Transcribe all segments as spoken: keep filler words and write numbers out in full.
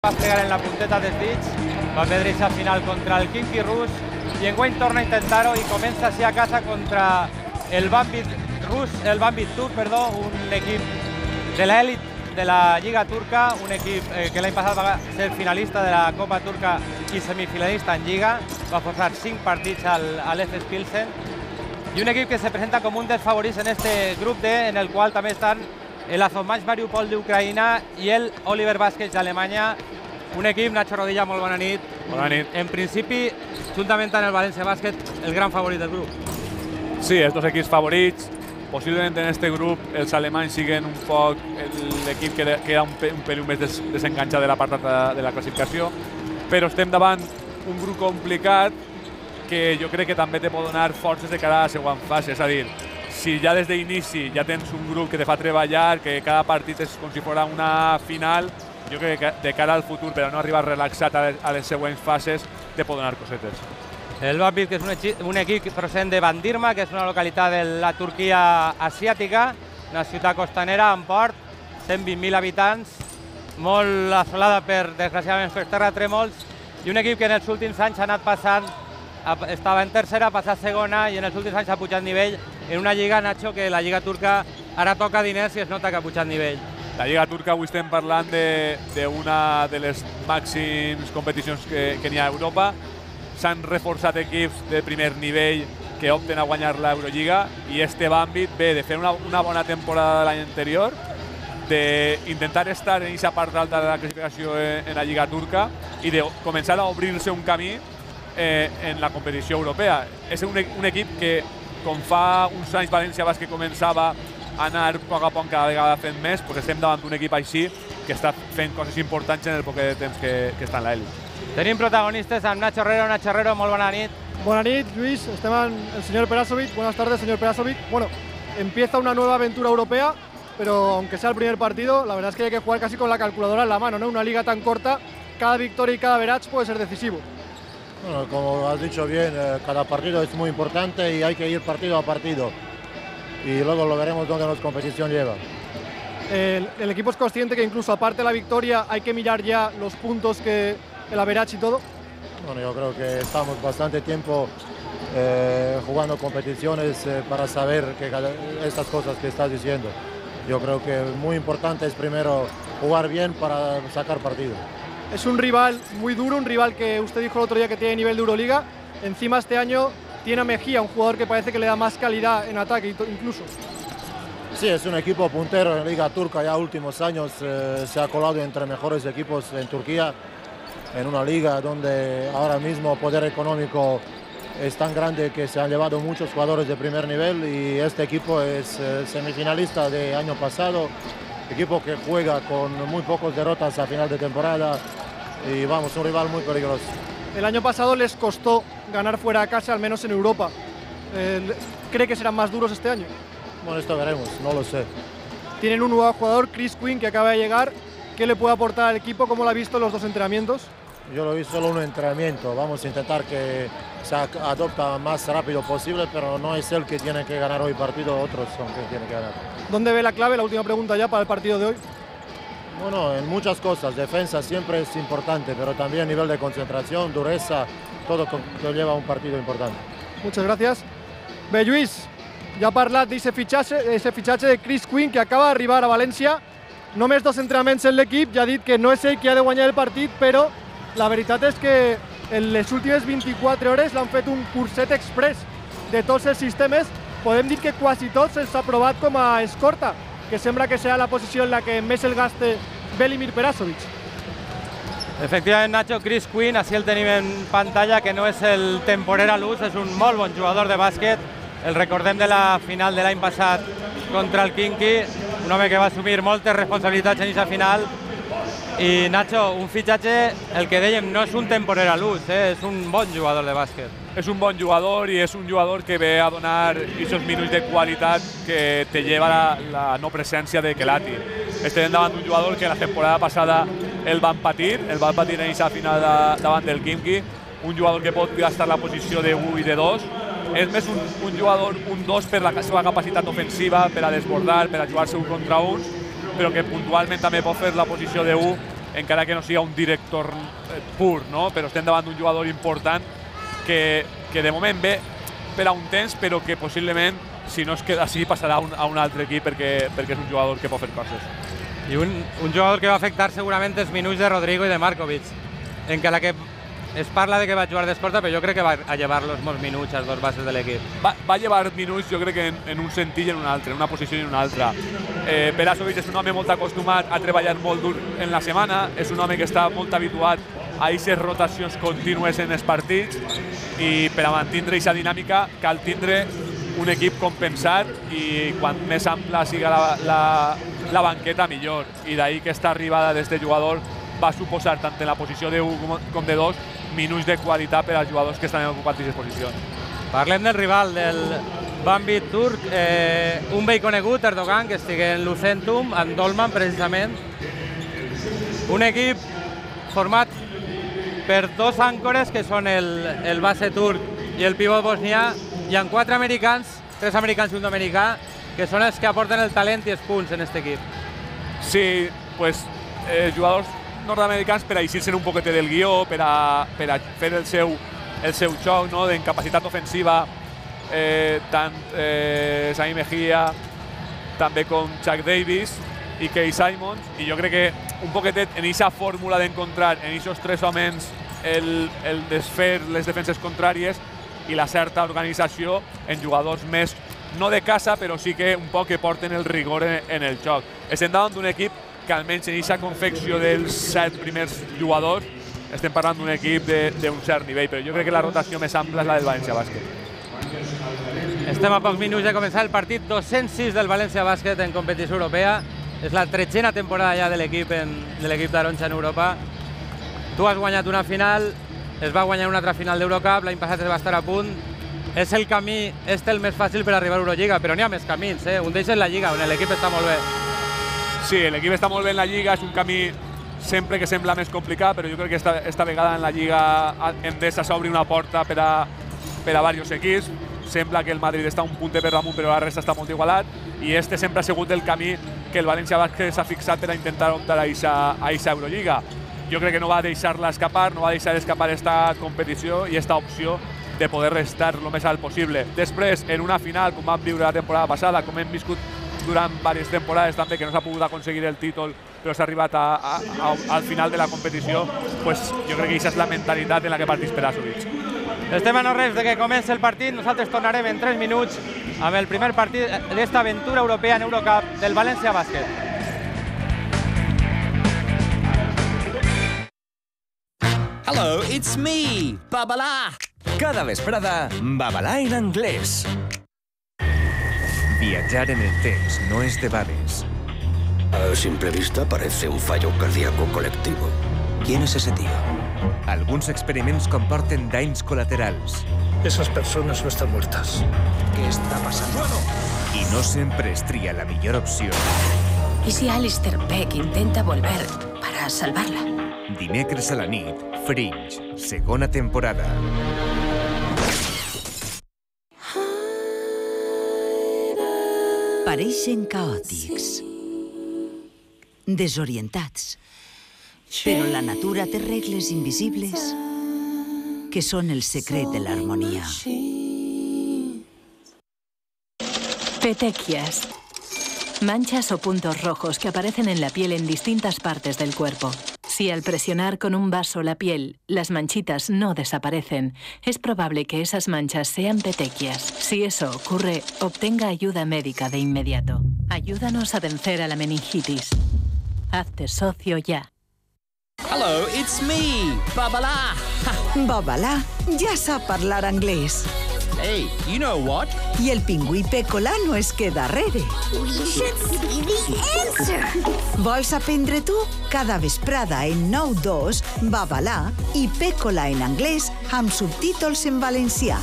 va fregar en la punteta dels dits, va perdre aquesta final contra el Khimki rus, i enguany torna a intentar-ho i comença així a casa contra el Banvit rus, el Banvit turc, perdó, un equip de l'èlit de la Lliga Turca, un equip eh, que l'any passat va ser finalista de la Copa Turca i semifinalista en Lliga, va forçar cinc partits al, a l'E F E S Pilsen, i un equip que se presenta com un dels favorits en este grup D, en el qual també estan el Azovmach Mariupol d'Ucraïna i el Oliver Baskets d'Alemanya. Un equip, Nacho Rodilla, molt bona nit. Bona nit. En principi, juntament amb el València Bàsquet, el gran favorit del grup. Sí, els dos equips favorits. Posiblement en este grup els alemanys siguen un poc l'equip que queda un, pe un pelín més des desenganxat de la part de, de la classificació, però estem davant un grup complicat que jo crec que també te pot donar forces de cara a la següent fase. És a dir, si ja des d'inici ja tens un grup que te fa treballar, que cada partit és com si fos una final, jo crec que de cara al futur, però no arribar relaxat a les, a les següents fases, te pot donar cosetes. El Banvit, que és un, un equip procedent de Bandirma, que és una localitat de la Turquia asiàtica, una ciutat costanera amb port, cent vint mil habitants, molt assolada per, desgraciadament, per terratrèmols, i un equip que en els últims anys ha anat passant, estava en tercera, ha passat segona, i en els últims anys ha pujat nivell en una lliga, Nacho, que la lliga turca ara toca diners i es nota que ha pujat nivell. La Lliga Turca avui estem parlant d'una de, de les màxims competicions que, que n'hi ha a Europa. S'han reforçat equips de primer nivell que opten a guanyar l'Eurolliga i este Banvit ve de fer una, una bona temporada de l'any anterior, d'intentar estar en aquesta part alta de la classificació en, en la Lliga Turca i de començar a obrir-se un camí eh, en la competició europea. És un, un equip que, com fa uns anys València Bàsquet començava a anar a poc a poc cada vegada fent més, doncs estem davant d'un equip així que està fent coses importants en el poc de temps que, que està en l'elit. Tenim protagonistes amb Nacho Herrero. Nacho Herrero, molt bona nit. Buenas noches, Luis. Esteban, el señor Perasovic. Buenas tardes, señor Perasovic. Bueno, empieza una nueva aventura europea, pero aunque sea el primer partido, la verdad es que hay que jugar casi con la calculadora en la mano, ¿no? Una liga tan corta, cada victoria y cada verage puede ser decisivo. Bueno, como has dicho bien, eh, cada partido es muy importante y hay que ir partido a partido. Y luego lo veremos dónde nos competición lleva. El, el equipo es consciente que incluso aparte de la victoria hay que mirar ya los puntos, que el average y todo. Bueno, yo creo que estamos bastante tiempo eh, jugando competiciones eh, para saber que cada, estas cosas que estás diciendo. Yo creo que muy importante es primero jugar bien para sacar partido. Es un rival muy duro, un rival que usted dijo el otro día que tiene nivel de Euroliga. Encima este año tiene a Mejía, un jugador que parece que le da más calidad en ataque incluso. Sí, es un equipo puntero en la Liga Turca, ya últimos años eh, se ha colado entre mejores equipos en Turquía, en una liga donde ahora mismo el poder económico es tan grande que se han llevado muchos jugadores de primer nivel y este equipo es eh, semifinalista de año pasado, equipo que juega con muy pocas derrotas a final de temporada y vamos, un rival muy peligroso. El año pasado les costó ganar fuera de casa, al menos en Europa. Eh, ¿Cree que serán más duros este año? Bueno, esto veremos, no lo sé. Tienen un nuevo jugador, Chris Quinn, que acaba de llegar. ¿Qué le puede aportar al equipo? ¿Cómo lo ha visto en los dos entrenamientos? Yo lo he visto solo un entrenamiento. Vamos a intentar que se adopta más rápido posible, pero no es él que tiene que ganar hoy partido, otros son que tienen que ganar. ¿Dónde ve la clave? La última pregunta ya para el partido de hoy. Bueno, en muchas cosas. Defensa siempre es importante, pero también nivel de concentración, dureza, todo que lleva a un partido importante. Muchas gracias. Bé, Lluís, ja ha parlat d'aquest fitxatge, fitxatge de Chris Quinn, que acaba d'arribar a València. Només dos entrenaments en l'equip, ja ha dit que no és ell qui ha de guanyar el partit, però la veritat és que en les últimes vint-i-quatre hores l'han fet un curset express de tots els sistemes. Podem dir que quasi tots els ha provat com a escorta, que sembla que serà la posició en la que més el gaste Velimir Perasovic. Efectivament, Nacho, Chris Quinn, així el tenim en pantalla, que no és el temporera luz, és un molt bon jugador de bàsquet. El recordem de la final de l'any passat contra el Khimki, un home que va assumir moltes responsabilitats en aquesta final. I Nacho, un fitxatge, el que dèiem, no és un temporera luz, eh? És un bon jugador de bàsquet. És un bon jugador i és un jugador que ve a donar aquests minuts de qualitat que te lleva la, la no presència de Kelati. Estem davant d'un jugador que la temporada passada el van patir, el van patir en aquesta final de, davant del Khimki, un jugador que pot gastar la posició de u i de dos. És més un, un jugador, un dos per la seva capacitat ofensiva, per a desbordar, per a jugar-se un contra uns, però que puntualment també pot fer la posició de u encara que no sigui un director pur, no? Però estem davant d'un jugador important que, que de moment ve per a un temps, però que possiblement, si no es queda així, passarà a un, a un altre equip perquè, perquè és un jugador que pot fer coses. I un, un jugador que va afectar segurament els minuts de Rodrigo i de Markovic, en què la que es parla de que va jugar d'escorta, però jo crec que va a llevar-los molts minuts als dos bases de l'equip. Va, va llevar minuts, jo crec que en, en un sentit i en un altre, en una posició i en una altra. Eh, Perasovic és un home molt acostumat a treballar molt dur en la setmana, és un home que està molt habituat a aquestes rotacions contínues en els partits i per a mantindre aquesta dinàmica cal tindre un equip compensat i quan més ampla siga la, la, la banqueta millor. I d'ahir que aquesta arribada d'este jugador va suposar tant en la posició de u com de dos minuts de qualitat per als jugadors que estan ocupant aquestes posicions. Parlem del rival, del Bambit turc, eh, un vell conegut, Erdogan, que estigui en Lucentum, en Dolman precisament. Un equip format per dos àncores que són el, el base turc i el pivot bosnià, i en quatre americans, tres americans i un dominicà, que són els que aporten el talent i els punts en aquest equip. Sí, pues, eh, jugadors nord-americans per a eixir-se un poquet del guió, per a, per a fer el seu, el seu xoc, no?, d'incapacitat ofensiva, eh, tant eh, Sami Mejia, també com Chuck Davis i Kay Simons, i jo crec que un poquetet en aquesta fórmula d'encontrar en aquests tres homes el, el desfer les defenses contràries i la certa organització en jugadors més, no de casa, però sí que un poc que porten el rigor en, en el joc. Estem davant d'un equip que almenys en aquesta confecció dels set primers jugadors estem parlant d'un equip d'un cert nivell, però jo crec que la rotació més ampla és la del València Bàsquet. Estem a pocs minuts de començar el partit dos-cents sis del València Bàsquet en competició europea. És la tretzena temporada ja de l'equip de l'equip d'Aroncha en Europa. Tu has guanyat una final, es va guanyar una altra final d'Eurocup, l'any passat es va estar a punt. És el camí, este el més fàcil per arribar a Eurolliga, però n'hi ha més camins, eh? Un d'ells és la Lliga, on l'equip està molt bé. Sí, l'equip està molt bé en la Lliga, és un camí sempre que sembla més complicat, però jo crec que esta, esta vegada en la Lliga Endesa s'obri una porta per a, per a diversos equips. Sembla que el Madrid està un punt per damunt, però la resta està molt igualat, i este sempre ha sigut el camí que el València Bàsquet s'ha fixat per a intentar optar a aquesta Eurolliga. Jo crec que no va deixar-la escapar, no va deixar escapar esta competició i esta opció de poder restar el més alt possible. Després, en una final, com vam viure la temporada passada, com hem viscut durant diverses temporades també, que no s'ha pogut aconseguir el títol, però s'ha arribat a, a, a, al final de la competició, pues, jo crec que aquesta és la mentalitat en la que partís Perasovic. Estem a no res de que comenci el partit, nosaltres tornarem en tres minuts amb el primer partit d'esta aventura europea en Eurocup del València Bàsquet. Hello, it's me, Babalà. Cada vesprada, Babalà en anglès. Viajar en el temps no es debades. A simple vista parece un fallo cardíaco colectivo. ¿Quién es ese tío? Alguns experiments comporten danys colaterals. Esas personas no están muertas. ¿Qué está pasando? Y no sempre es tria la millor opció. ¿Y si Alistair Peck intenta volver para salvarla? Dimecres a la nit, Fringe, segona temporada. Pareixen caòtics, desorientats, però la natura té regles invisibles que són el secret de l'harmonia. Petequias. Manchas o puntos rojos que aparecen en la piel en distintas partes del cuerpo. Si al presionar con un vaso la piel, las manchitas no desaparecen, es probable que esas manchas sean petequias. Si eso ocurre, obtenga ayuda médica de inmediato. Ayúdanos a vencer a la meningitis. Hazte socio ya. Hello, it's me, Babalà. Babalà ja sap parlar anglès. Hey, you know what? I el pingüí Pécola no es queda darrere. We should see the answer. Vols aprendre tu? Cada vesprada en nou dos, Babalà i Pécola en anglès amb subtítols en valencià.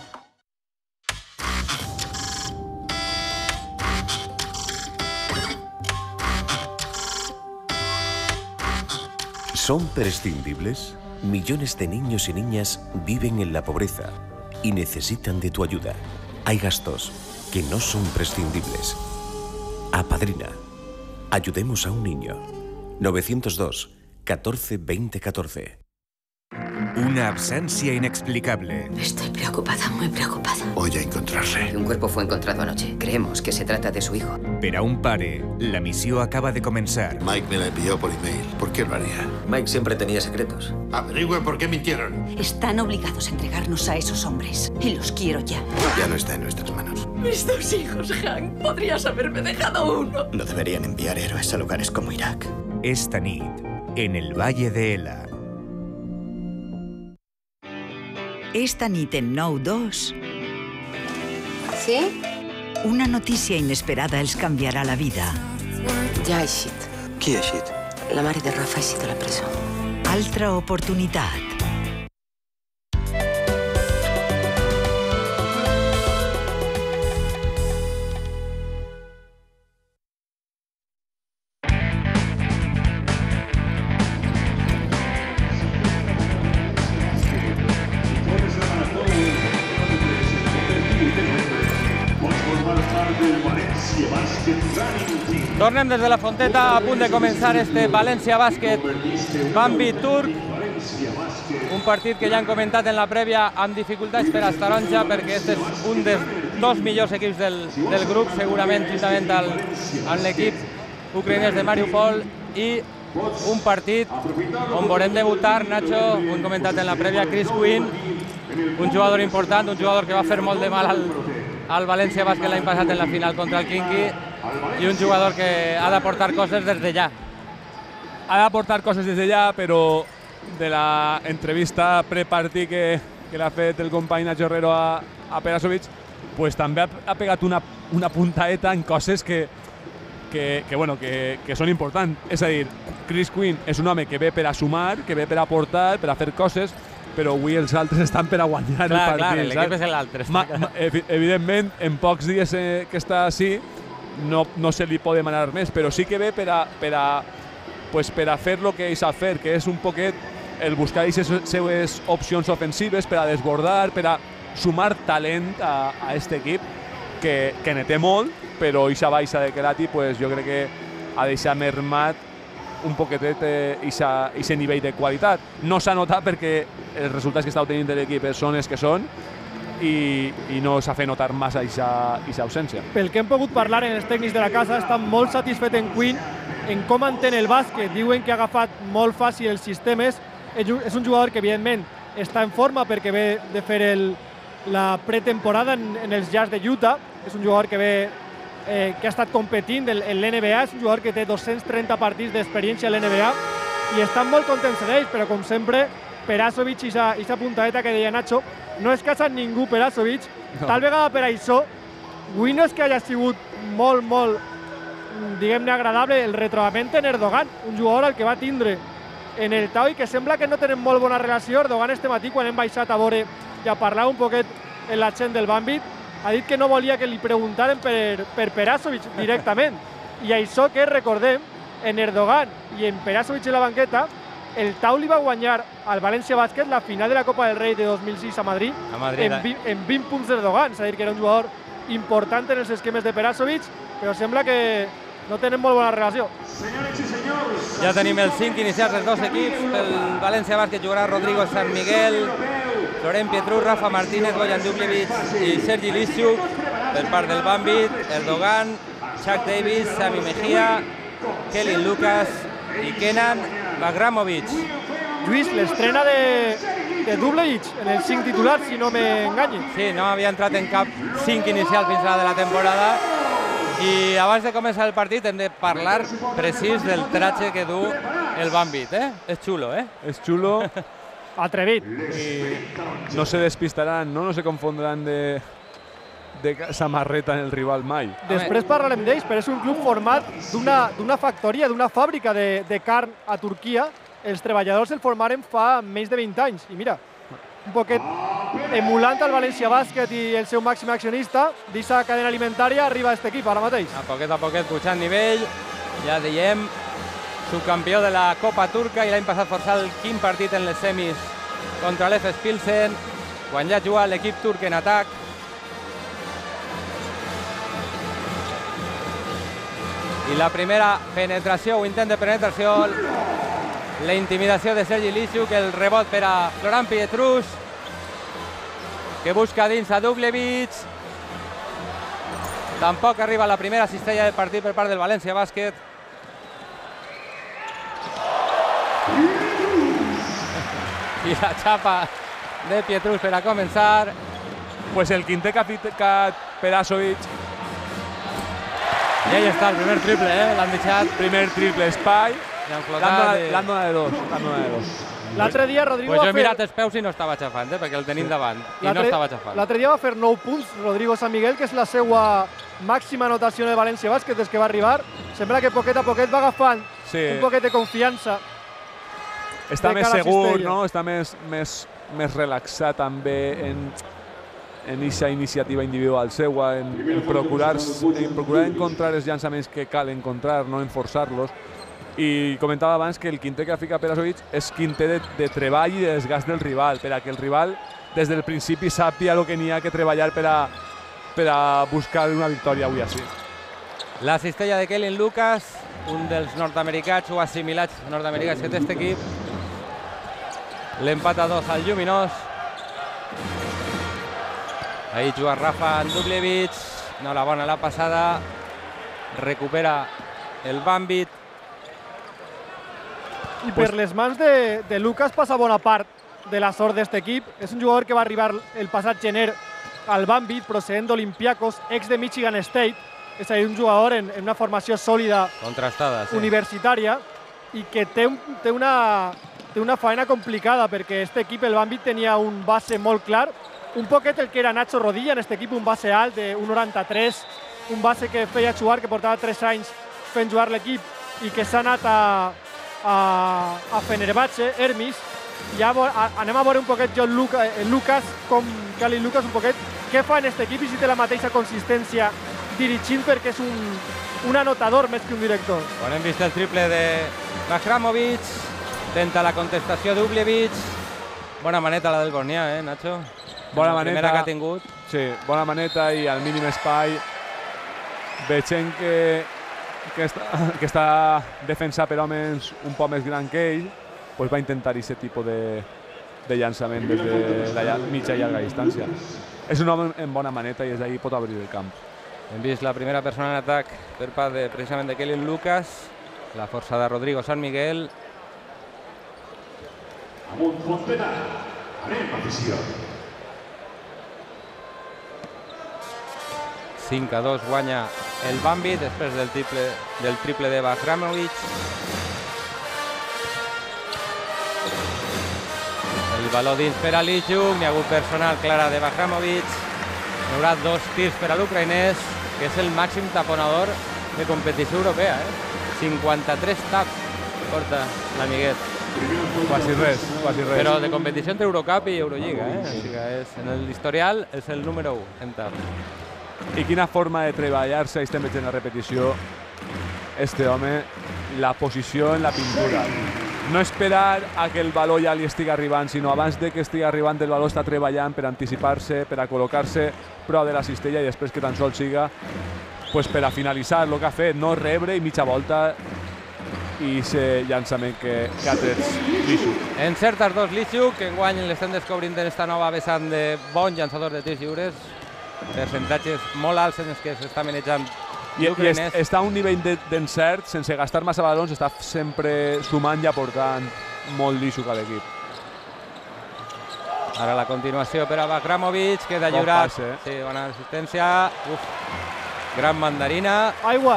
¿Son prescindibles? Millones de niños y niñas viven en la pobreza y necesitan de tu ayuda. Hay gastos que no son prescindibles. Apadrina. Ayudemos a un niño. novecientos dos, catorce veinte catorce. Una absència inexplicable. Estoy preocupada, muy preocupada. Voy a encontrarle. Un cuerpo fue encontrado anoche. Creemos que se trata de su hijo. Per a un pare, la missió acaba de començar. Mike me la envió por email. ¿Por qué lo haría? Mike siempre tenía secretos. Averigüen por qué mintieron. Están obligados a entregarnos a esos hombres. Y los quiero ya. Ya no está en nuestras manos. Mis dos hijos, Hank. Podrías haberme dejado uno. No deberían enviar héroes a lugares como Irak. Esta nit, en el Valle de Ela. Esta nit en nou dos... Sí? Una notícia inesperada els canviarà la vida. Ja ha eixit. Qui ha eixit? La mare de Rafa ha eixit a la presó. Altra oportunitat. Tornem des de la Fonteta, a punt de començar este València Bàsquet Bambit Turc. Un partit que ja han comentat en la prèvia amb dificultats per a Taronja, perquè este és un dels dos millors equips del, del grup, segurament juntament al, amb l'equip ucraïnès de Mariupol, i un partit on veurem debutar, Nacho, ho hem comentat en la prèvia, Chris Quinn, un jugador important, un jugador que va fer molt de mal al, al València Bàsquet l'any passat en la final contra el Kinky, i un jugador que ha d'aportar coses des de ja. Ha d'aportar coses des de ja, però de la entrevista prepartit que, que l'ha fet el company Nacho Herrero a, a Perasovic, pues també ha, ha pegat una, una puntaeta en coses que, que, que, bueno, que, que són importants. És a dir, Chris Quinn és un home que ve per a sumar, que ve per a aportar, per a fer coses, però avui els altres estan per a guanyar clar, el partit. Clar, l'equip és l'altre. Evidentment, en pocs dies eh, que està així, no, no se li pot demanar més, però sí que ve per a, per a, pues per a fer el que ell sap fer, que és un poquet el buscar aquestes seues opcions ofensives per a desbordar, per a sumar talent a, a este equip, que, que ne té molt, però eixa baixa de Kelati, pues, jo crec que ha deixat mermat un poquetet aquest nivell de qualitat. No s'ha notat perquè els resultats que està obtenint l'equip són els que són, i, i no s'ha fet notar massa aquesta ausència. Pel que hem pogut parlar en els tècnics de la casa, estan molt satisfet en Quinn, en com entén el bàsquet. Diuen que ha agafat molt fàcil els sistemes. És un jugador que, evidentment, està en forma perquè ve de fer el, la pretemporada en, en els Jazz de Utah. És un jugador que ve eh, que ha estat competint en, en l'N B A. És un jugador que té dos-cents trenta partits d'experiència a l'N B A i estan molt contents d'ells, però com sempre, Perasovic i aquesta puntadeta que deia Nacho, no és casat ningú Perasovic, no. Tal vegada per això, avui no és que hagi sigut molt, molt, diguem-ne, agradable el retrobament en Erdogan, un jugador al que va tindre en el Tau i que sembla que no tenen molt bona relació. Erdogan este matí, quan hem baixat a veure i a parlar un poquet en la gent del Bambit, ha dit que no volia que li preguntaren per, per Perasovic directament. I això que recordem, en Erdogan i en Perasovic en la banqueta, el Tau li va guanyar al València Bàsquet la final de la Copa del Rei de dos mil sis a Madrid, a Madrid en, vi, en vint punts d'Erdogan. És a dir, que era un jugador important en els esquemes de Perasovic, però sembla que no tenen molt bona relació. Ja tenim els cinc inicials dels dos equips. El València Bàsquet jugarà Rodrigo San Miguel, Florent Pietrú, Rafa Martínez, Bojan Dubjevic i Sergi Lisiuk. Per part del Bambit, Erdogan, Chuck Davis, Sami Mejía, Kellen Lucas i Kenan Bagramovic. Lluís, l'estrena de, de Dubjevic en el cinc titular, si no m'enganyi. Sí, no havia entrat en cap cinc inicial fins a la de la temporada. I abans de començar el partit hem de parlar precís del tratge que du el Bambit, eh? És xulo, eh? És xulo. Atrevit. I no se despistaran, no? No se confondran de, de samarreta en el rival mai. Després parlarem d'ells, però és un club format d'una factoria, d'una fàbrica de, de carn a Turquia. Els treballadors el formaren fa més de vint anys. I mira, un poquet emulant el València Bàsquet i el seu màxim accionista, d'aquesta cadena alimentària arriba a aquest equip ara mateix. A poquet a poquet pujant nivell, ja diem, subcampió de la Copa Turca i l'any passat forçat el quin partit en les semis contra l'Efes Pilsen, quan ja juga l'equip turc en atac. I la primera penetració o intent de penetració La intimidació de Sergi Lisiuk, el rebot per a Florent Pietrus, que busca dins a Dubljevic. Tampoc arriba la primera cistella del partit per part del València Bàsquet. I la xapa de Pietrus per a començar. Pues el quintet que ha ficat Perasovic. I ahí està el primer triple, eh? L'han deixat. Primer triple espai. L'han donat de dos. L'altre dia Rodrigo pues va jo he fer... mirat els peus i no estava xafant, eh? Perquè el tenim davant. I no estava xafant. L'altre dia va fer nou punts Rodrigo San Miguel, que és la seva màxima anotació de València Bàsquet des que va arribar. Sembla que poquet a poquet va agafant sí. un poquet de confiança. Està més segur, no? Està més, més, més relaxat també en en aquesta iniciativa individual seua, en, en, procurar, en procurar encontrar els llançaments que cal encontrar, no en forçar-los. I comentava abans que el quintet que fica Perasovic és quintet de, de treball i de desgast del rival, per a que el rival des del principi sàpia el que n'hi ha que treballar per a, per a buscar una victòria avui així. La cistella de Kellen Lucas, un dels nord-americans o assimilats nord-americans que té aquest equip. L'empat a dos al Lluminós. Ahí juga Rafa Dubljevic, no la bona la passada, recupera el Bambit. I per les mans de, de Lucas passa bona part de la sort d'aquest equip. És un jugador que va arribar el passat gener al Bambit, procedent d'Olympiacos, ex de Michigan State. És a dir, un jugador en, en una formació sòlida contrastada, sí. Universitària i que té, un, té, una, té una faena complicada perquè aquest equip, el Bambit, tenia un base molt clar. Un poquet el que era Nacho Rodilla en aquest equip, un base alt de un noranta-tres, un base que feia jugar, que portava tres anys fent jugar l'equip i que s'ha anat a, a, a Fenerbahce, Hermis. Ja a, anem a veure un poquet John Luca, eh, Lucas, com Kellen Lucas, un poquet, què fa en aquest equip i si té la mateixa consistència dirigint, perquè és un, un anotador més que un director. Bueno, hem vist el triple de Bajramovic, tenta la contestació Dubljevic. Bona maneta la del Bosnià, eh, Nacho? Bona la maneta. Primera que ha tingut. Sí, bona maneta i al mínim espai. Veiem que, que, està, que està defensat per homes un poc més gran que ell, pues va intentar aquest tipus de, de llançament des de la mitja i llarga distància. És un home en bona maneta i des d'ahí pot obrir el camp. Hem vist la primera persona en atac per part de, precisament de Kellen Lucas, la força de Rodrigo San Miguel. Amunt Fontena, anem afició. cinc a dos guanya el Bambit després del triple, del triple de Bajramovic. El baló dins per a Lisiuk, n'hi ha hagut personal clara de Bajramovic. Hi haurà dos tirs per a l'ucraïnès, que és el màxim taponador de competició europea. Eh? cinquanta-tres taps porta l'amiguet. Quasi res, quasi res. Però de competició entre Eurocup i Eurolliga. Eh? O sigui, és, en l'historial és el número u en taps. I quina forma de treballar-se, estem veient la repetició, este home, la posició en la pintura. No esperar a que el baló ja li estigui arribant, sinó abans de que estigui arribant el baló està treballant per anticipar-se, per a col·locar-se prop de la cistella i després que tan sols siga pues, per a finalitzar el que ha fet, no rebre i mitja volta i aquest llançament que, que ha tret Lisiuk. Encerta els dos Lisiuk, que enguany l'estem descobrint en esta nova vessant de bon llançador de tirs lliures. Percentatges molt alts en els que s'està manejant I, i est, està a un nivell d'encert, sense gastar massa balons, està sempre sumant i aportant molt Lisiuk a l'equip. Ara la continuació per a Bajramovic, queda bon lliurat. Passe, eh? Sí, bona assistència. Uf. Gran mandarina. Aigua.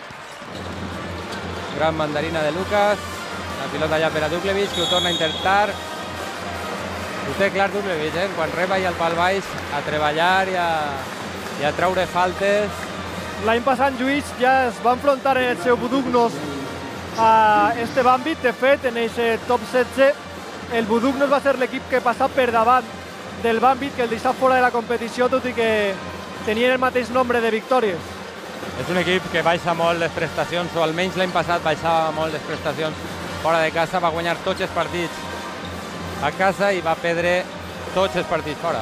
Gran mandarina de Lucas. La pilota ja per a Dubljevic, que ho torna a intentar. Ho té clar Dubljevic, eh? Quan reba i al pal baix, a treballar i a, i a treure faltes. L'any passat Lluís ja es va enfrontar en el seu Budugnos a este Bambit. De fet, en aquest top setze, el Budugnos va ser l'equip que passà per davant del Bambit, que el deixà fora de la competició, tot i que tenien el mateix nombre de victòries. És un equip que baixa molt les prestacions, o almenys l'any passat baixava molt les prestacions fora de casa, va guanyar tots els partits a casa i va perdre tots els partits fora.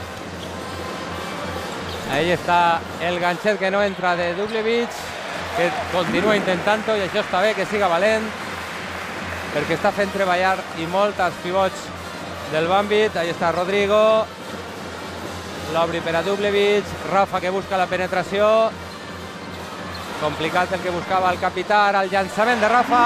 Ahí està el ganxet que no entra de Dubljevic, que continua intentant-ho i això està bé, que siga valent. perquè està fent treballar i molt els pivots del Bambit. Ahí està Rodrigo, l'obri per a Dubljevic, Rafa que busca la penetració, complicat el que buscava el capità, ara el llançament de Rafa,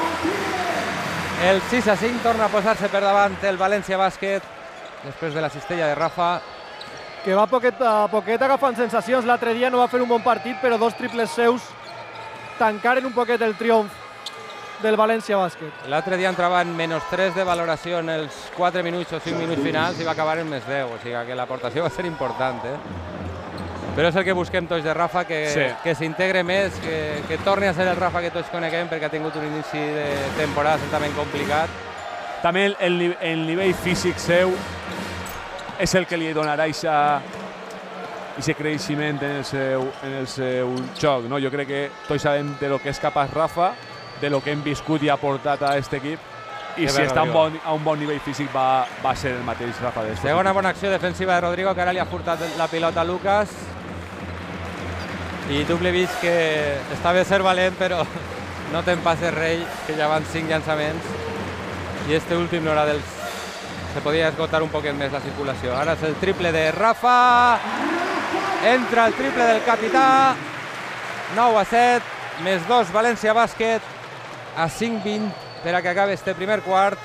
el sis a cinc, torna a posar-se per davant el València Bàsquet després de la cistella de Rafa, que va poquet a poquet agafant sensacions. L'altre dia no va fer un bon partit, però dos triples seus tancaren un poquet el triomf del València Bàsquet. L'altre dia entrava en menys tres de valoració en els quatre minuts o cinc minuts finals i va acabar en més deu, o sigui que l'aportació va ser important, eh? Però és el que busquem tots de Rafa, que, sí. que s'integre més, que, que torni a ser el Rafa que tots coneguem, perquè ha tingut un inici de temporada certament complicat. També el, el, el nivell físic seu és el que li donarà aquest creixement en el seu, en el seu joc, no? Jo crec que tots sabem de lo que és capaç Rafa, de lo que hem viscut i ha portat a aquest equip, i si està un bon, a un bon nivell físic va, va ser el mateix Rafa. Segona bona acció defensiva de Rodrigo, que ara li ha furtat la pilota a Lucas. I Dubljevic, que està bé ser valent, però no te'n passes rei, que ja van cinc llançaments. I este últim no era dels... Se podia esgotar un poquet més la circulació. Ara és el triple de Rafa. Entra el triple del capità. nou a set, més dos València Bàsquet, a cinc vint per a que acabi este primer quart.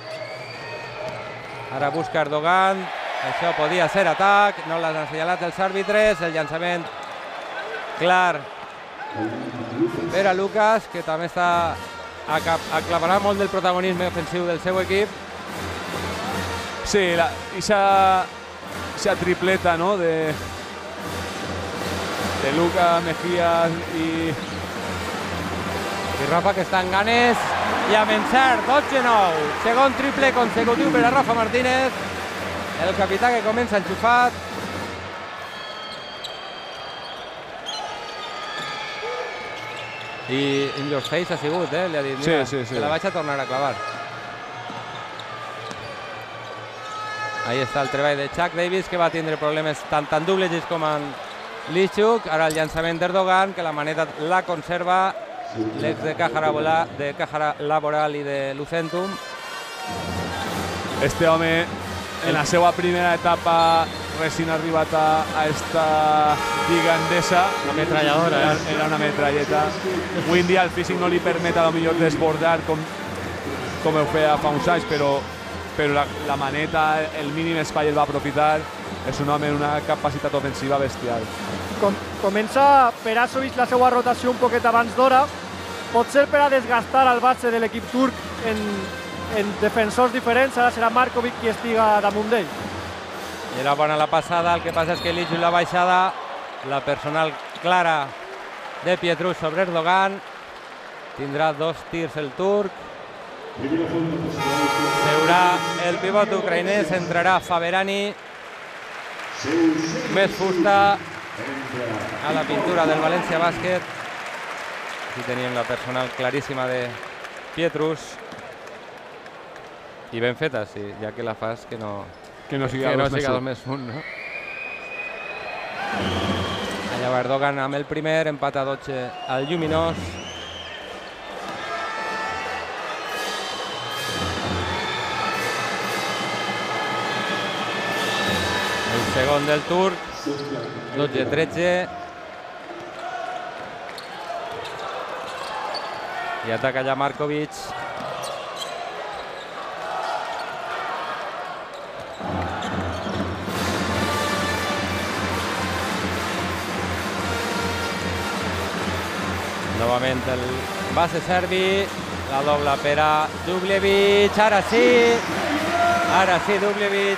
Ara busca Erdogan. Això podia ser atac, no l'han assenyalat els àrbitres. El llançament clar per a Lucas, que també està aclaparant molt del protagonisme ofensiu del seu equip. Sí, la, esa, esa tripleta, ¿no? de, de Lucas, Mejías i... I Rafa, que està en ganes, i amb encert, dotze nou. Segon triple consecutiu per a Rafa Martínez, el capità que comença enxufat. I in your face ha sigut, eh? Li ha dit, mira, sí, sí, sí. que la vaig a tornar a clavar. Ahí està el treball de Chuck Davis, que va tindre problemes tant en Dubljevic com en Lichuk. Ara el llançament d'Erdogan, que la maneta la conserva l'ex de Caja Laboral, de Caja Laboral i de Lucentum. Este home, en la seva primera etapa, recient arribat a, a esta lliga endesa, una metralladora, era, eh? era una metralleta. Avui en dia el físic no li permet a lo millor desbordar com, com ho feia fa uns anys, però però la, la maneta, el mínim espai el va aprofitar. És un home amb una capacitat ofensiva bestial. Com, comença Perasovic la seva rotació un poquet abans d'hora, potser per a desgastar el base de l'equip turc en, en defensors diferents. Ara serà Markovic qui estiga damunt d'ell. I era bona la passada, el que passa és que Lichuk la baixada, la personal clara de Pietrus sobre Erdogan. Tindrà dos tirs el turc. Seurà el pivot ucraïnès, entrarà Faberani. Més fusta a la pintura del València Bàsquet. Aquí teníem la personal claríssima de Pietrus. I ben feta, sí, ja que la fas, que no, que no siga, que no dos, siga més dos més un, no? Allà va Erdogan amb el primer, empat a dotze al Lluminós. El segon del turc, dotze a tretze. I ataca allà Markovic. Novament el base serbi, la doble per a Dubljevic, ara sí, ara sí Dubljevic,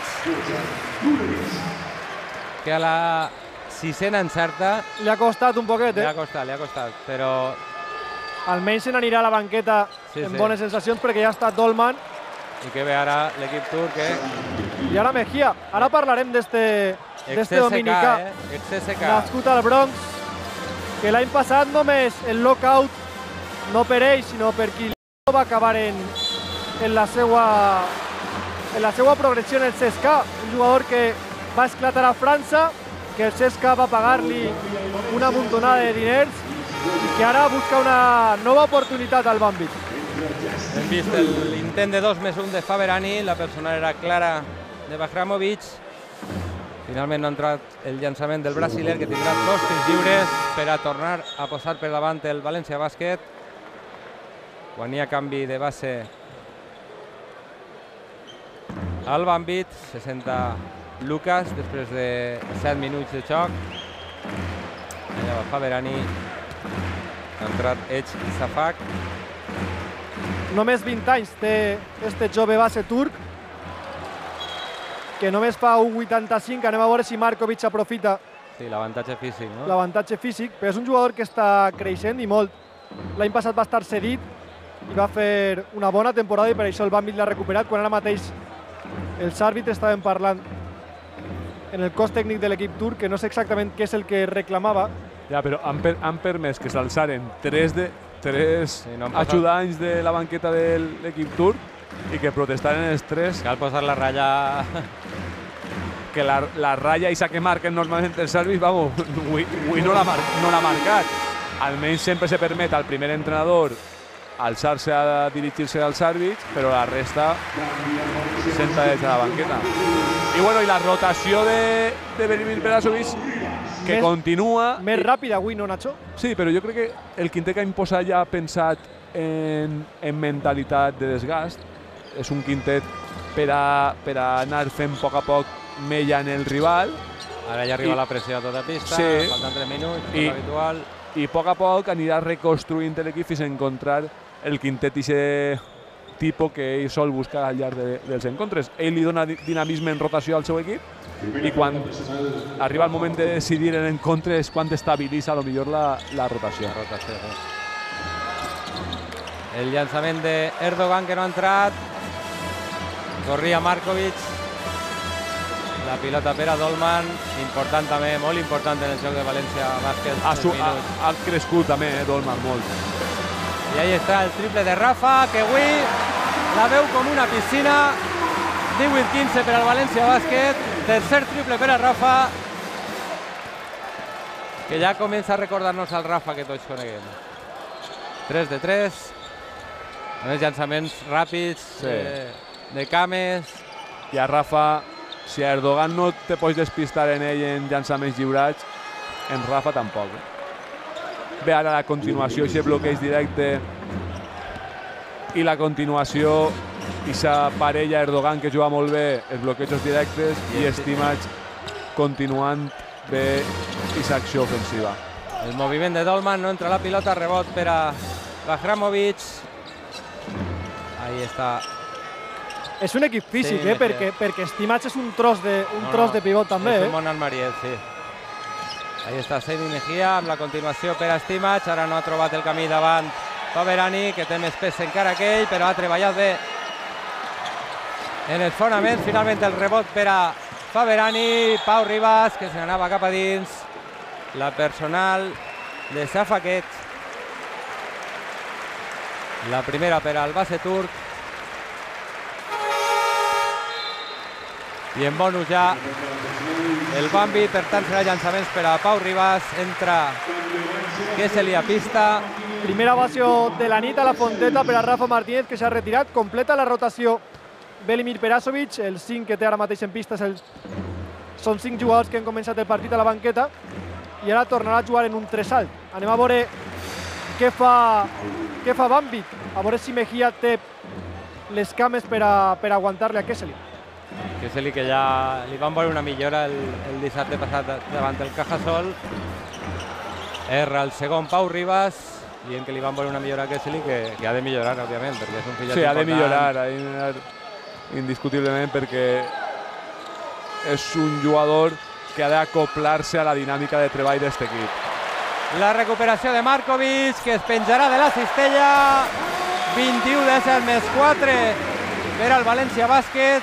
que a la sisena encerta. Li ha costat un poquet, eh? Li ha costat, li ha costat, però... Almenys se n'anirà a la banqueta sí, amb sí. bones sensacions perquè ja està Dolman. I que ve ara l'equip turc, eh? I ara Mejía. Ara parlarem d'este dominicà, eh? nascut al Bronx, que l'any passat només el lockout, no per ell, sinó per qui va acabar en, en, la seva, en la seva progressió en el C S K A, un jugador que va esclatar a França, que el C S K A va pagar-li una muntonada de diners i que ara busca una nova oportunitat al Bambit. Hem vist l'intent de dos més un de Faberani, la personal era clara de Bajramovic. Finalment no ha entrat el llançament del brasiler, que tindrà dos tirs lliures per a tornar a posar per davant el València Bàsquet. Quan hi ha canvi de base al Bambit, se senta Lucas després de set minuts de xoc. Allà va Faberani, ha entrat Edge i Safak. Només vint anys té este jove base turc, que només fa un vuitanta-cinc. Anem a veure si Markovic aprofita sí, l'avantatge físic, no? L'avantatge físic, però és un jugador que està creixent i molt. L'any passat va estar cedit i va fer una bona temporada i per això el Bambit l'ha recuperat, quan ara mateix els àrbitres estaven parlant en el cos tècnic de l'equip turc, que no sé exactament què és el que reclamava. Ja, però han, per, han permès que s'alçaren tres, de, tres sí, no ajudants de la banqueta de l'equip turc i que protestaren els tres. Cal posar la ratlla... Que la, la ratlla i que marquen normalment els àrbitres, vamos, avui, avui no l'ha mar, no marcat. Almenys sempre se permet al primer entrenador alçar-se a dirigir-se als àrbits, però la resta senta des de la banqueta. I bueno, i la rotació de, de Velimir Perasovic, que més, continua... Més ràpid avui, no, Nacho? Sí, però jo crec que el quintet que ha imposat ja ha pensat en, en mentalitat de desgast. És un quintet per a, per a anar fent a poc a poc mella en el rival. Ara ja arriba I, la pressió a tota pista, sí, falten tres minuts, com habitual. I a poc a poc anirà reconstruint l'equip fins a encontrar el quintet ixe tipus que ell sol buscar al llarg de, dels encontres. Ell li dona dinamisme en rotació al seu equip i quan arriba el moment de decidir l'encontre és quan estabilitza a lo millor la, la rotació. La rotació sí. El llançament d'Erdogan que no ha entrat. Corria Markovic. La pilota per a Dolman, important també, molt important en el joc de València Bàsquet. Ha, ha, ha crescut també, eh, Dolman, molt. I ahí està el triple de Rafa, que avui la veu com una piscina. divuit quinze per al València Bàsquet. Tercer triple per a Rafa, que ja comença a recordar-nos al Rafa que tots coneguem. tres de tres. A més, llançaments ràpids, sí. eh, de cames. I a Rafa, si a Erdogan no te pots despistar en ell en llançaments lliurats, en Rafa tampoc. Eh? Ve ara la continuació, aquest bloqueig directe i la continuació, aquesta parella Erdogan que juga molt bé, els bloquejos directes i Stimac continuant bé aquesta acció ofensiva. El moviment de Dolman, no entra la pilota, rebot per a Bajramovic. Ahí està. És un equip físic, sí, eh? perquè, perquè Stimac és un tros de, un no, tros de pivot també. És eh? un bon armariet, sí. Ahí està Semi Mejía amb la continuació per a Stimac. Ara no ha trobat el camí davant Faberani, que té més pes encara que ell, però ha treballat bé en els fonaments. Finalment el rebot per a Faberani. Pau Ribas, que se n'anava cap a dins. La personal de Safaket. La primera per al base turc. I en bonus ja el Bambi, per tant serà llançaments per a Pau Ribas. Entra Kessel a pista. Primera ovació de la nit a la Fonteta per a Rafa Martínez, que s'ha retirat. Completa la rotació Velimir Perasovic. Els cinc que té ara mateix en pista el... són cinc jugadors que han començat el partit a la banqueta i ara tornarà a jugar en un tresalt. Anem a veure què fa, què fa Bambi. A veure si Mejía té les cames per, a, per aguantar-li a Kessel. Kessel, que ja li van veure una millora el, el dissabte passat davant el Cajasol. Erra el segon Pau Ribas, dient que li van veure una millora a Kessel, que, que ha de millorar, òbviament, perquè és un fillet sí, important. Sí, ha de millorar, ha de millorar indiscutiblement, perquè és un jugador que ha d'acoplar-se a la dinàmica de treball d'aquest equip. La recuperació de Markovic, que es penjarà de la cistella. vint-i-u de set més quatre per al València Bàsquet,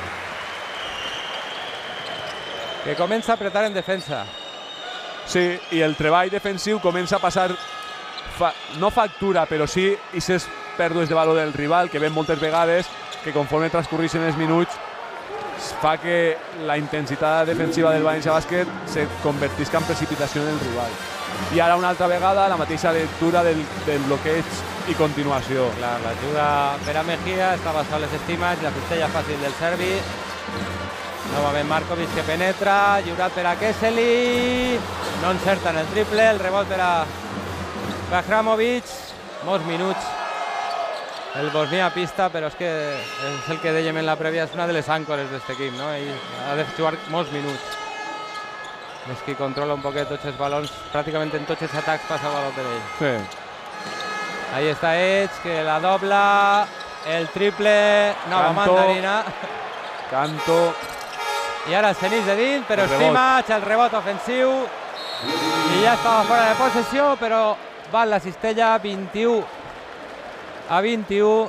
que comença a apretar en defensa. Sí, i el treball defensiu comença a passar, fa, no factura, però sí aquestes pèrdues de valor del rival, que ven moltes vegades, que conforme transcorreixen els minuts, fa que la intensitat defensiva del València Bàsquet se convertisca en precipitació en el rival. i ara una altra vegada la mateixa lectura del, del bloqueig i continuació. Clar, l'ajuda per a Mejía, estava sol les estimes, la cistella fàcil del servi. Novament Markovic que penetra, lliurat per a Kesseli, no encerta en el triple, el rebot per a Bajramovic, molts minuts el bosnià a pista, però és que és el que dèiem en la prèvia, és una de les àncores d'aquest equip, no? Ell ha de jugar molts minuts. És que controla un poquet tots els balons, pràcticament en tots els atacs passa el baló per ell. Sí. Ahí està Edge, que la dobla, el triple, nova mandarina. Canto. I ara el cenís de dins, però Stimac, el rebot ofensiu. I ja estava fora de possessió, però va la cistella vint-i-u a vint-i-u.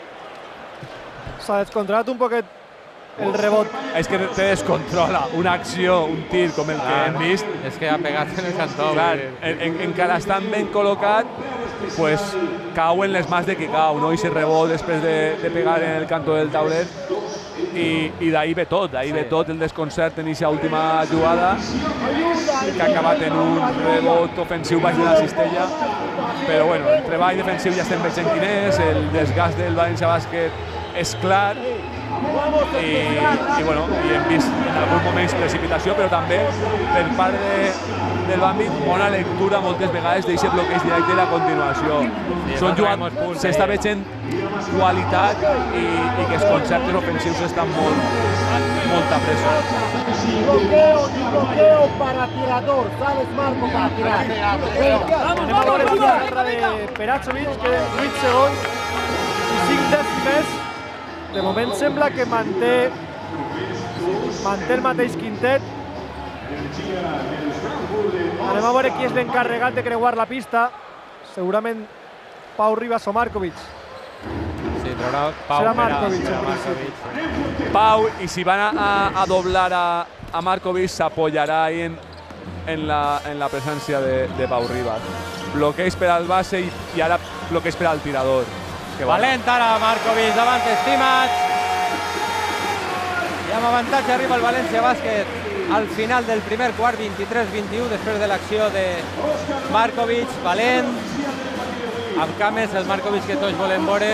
S'ha descontrolat un poquet el rebot. És que te descontrola una acció, un tir com el que ah, hem vist. És que ha pegat en el cantó. Clar, en, en, encara estan ben col·locat, pues cauen les mans de qui cau, no? I se rebot després de, de pegar en el cantó del tauler. I, i d'ahir ve tot, d'ahir sí. ve tot el desconcert en aquesta última jugada, que ha acabat en un rebot ofensiu baix de la cistella. Però bueno, el treball defensiu ja estem veient quin és, el desgast del València Bàsquet és clar, i, i, bueno, i hem vist en alguns moments precipitació, però també per part de, del Bambit bona lectura moltes vegades d'aquest bloqueig directe i la continuació. Sí, Són jugant, s'està veient qualitat i, i que els conceptes ofensius estan molt, molt apressats. Bloqueo y bloqueo para tirador, ¿sabes, Marco? Para tirar. Anem a veure la guerra de Perachovic, que vuit segons i cinc dècimes. De moment sembla que manté, manté el mateix quintet. Anem a veure qui és l'encarregat de creuar la pista. Segurament Pau Ribas o Markovic. Sí, traurà Pau. Serà Markovic, serà en Markovic. Pau, i si van a, a doblar a, a Markovic, s'apoyarà ahí en, en, la, en la presència de, de Pau Ribas. Bloqueig per al base i, i ara bloqueig per al tirador. Valent ara Markovic davant Stimac. I amb avantatge arriba el València Bàsquet al final del primer quart, vint-i-tres vint-i-u, després de l'acció de Markovic. Valent, amb cames, el Markovic que tots volem veure.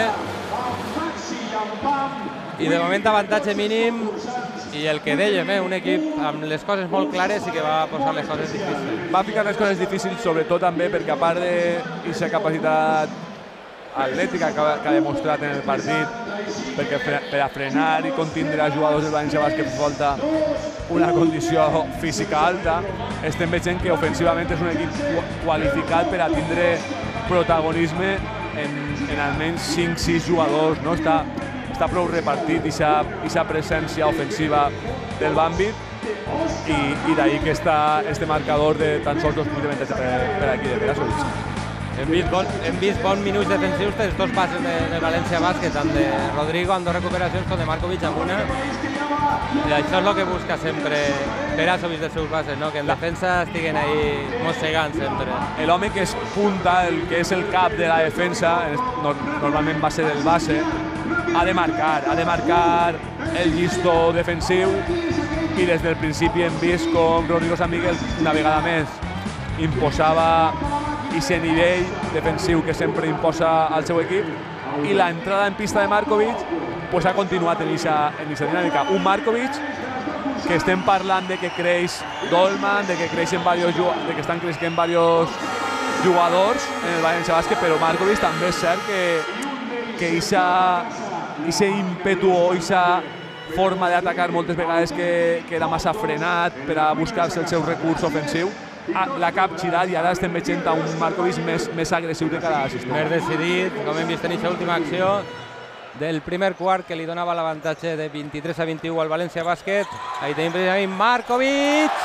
I de moment avantatge mínim, i el que dèiem, eh, un equip amb les coses molt clares i que va posar les coses difícils. Va ficar les coses difícils, sobretot també perquè a part d'aquesta capacitat atlètica que ha, que ha demostrat en el partit, perquè per a frenar i contindre els jugadors del València Bàsquet falta una condició física alta. Estem veient que ofensivament és un equip qualificat per a tindre protagonisme en, en almenys cinc sis jugadors, no? Està, està prou repartit aquesta presència ofensiva del Bambit, i, i d'ahir que està este marcador de tan sols dos punts de avantatge per, per aquí de Perachovic. Hem vist, bon, hem vist bons minuts defensius dels dos passes de, de València Bàsquet, tant de Rodrigo amb dues recuperacions com de Markovic amb una. I això és el que busca sempre Perachovic dels seus bases, no? Que en defensa estiguen ahí mossegant sempre. L'home que és punta, el que és el cap de la defensa, normalment va ser el base, ha de marcar, ha de marcar el llistó defensiu, i des del principi hem vist com Rodrigo San Miguel una vegada més imposava aquest nivell defensiu que sempre imposa al seu equip, i l'entrada en pista de Markovic pues, ha continuat en aquesta dinàmica. Un Markovic que estem parlant de que creix Dolman, de que creixen varios, de que estan creixent diversos jugadors en el València Bàsquet, però Markovic també és cert que que aquest ímpetu o aquesta forma d'atacar moltes vegades que, que era massa frenat per a buscar-se el seu recurs ofensiu, la cap girat, i ara estem veient un Markovic més, més agressiu de cara a l'assistent. Més decidit, com hem vist en aquesta última acció del primer quart, que li donava l'avantatge de vint-i-tres a vint-i-u al València Bàsquet. Ahí tenim precisament Markovic,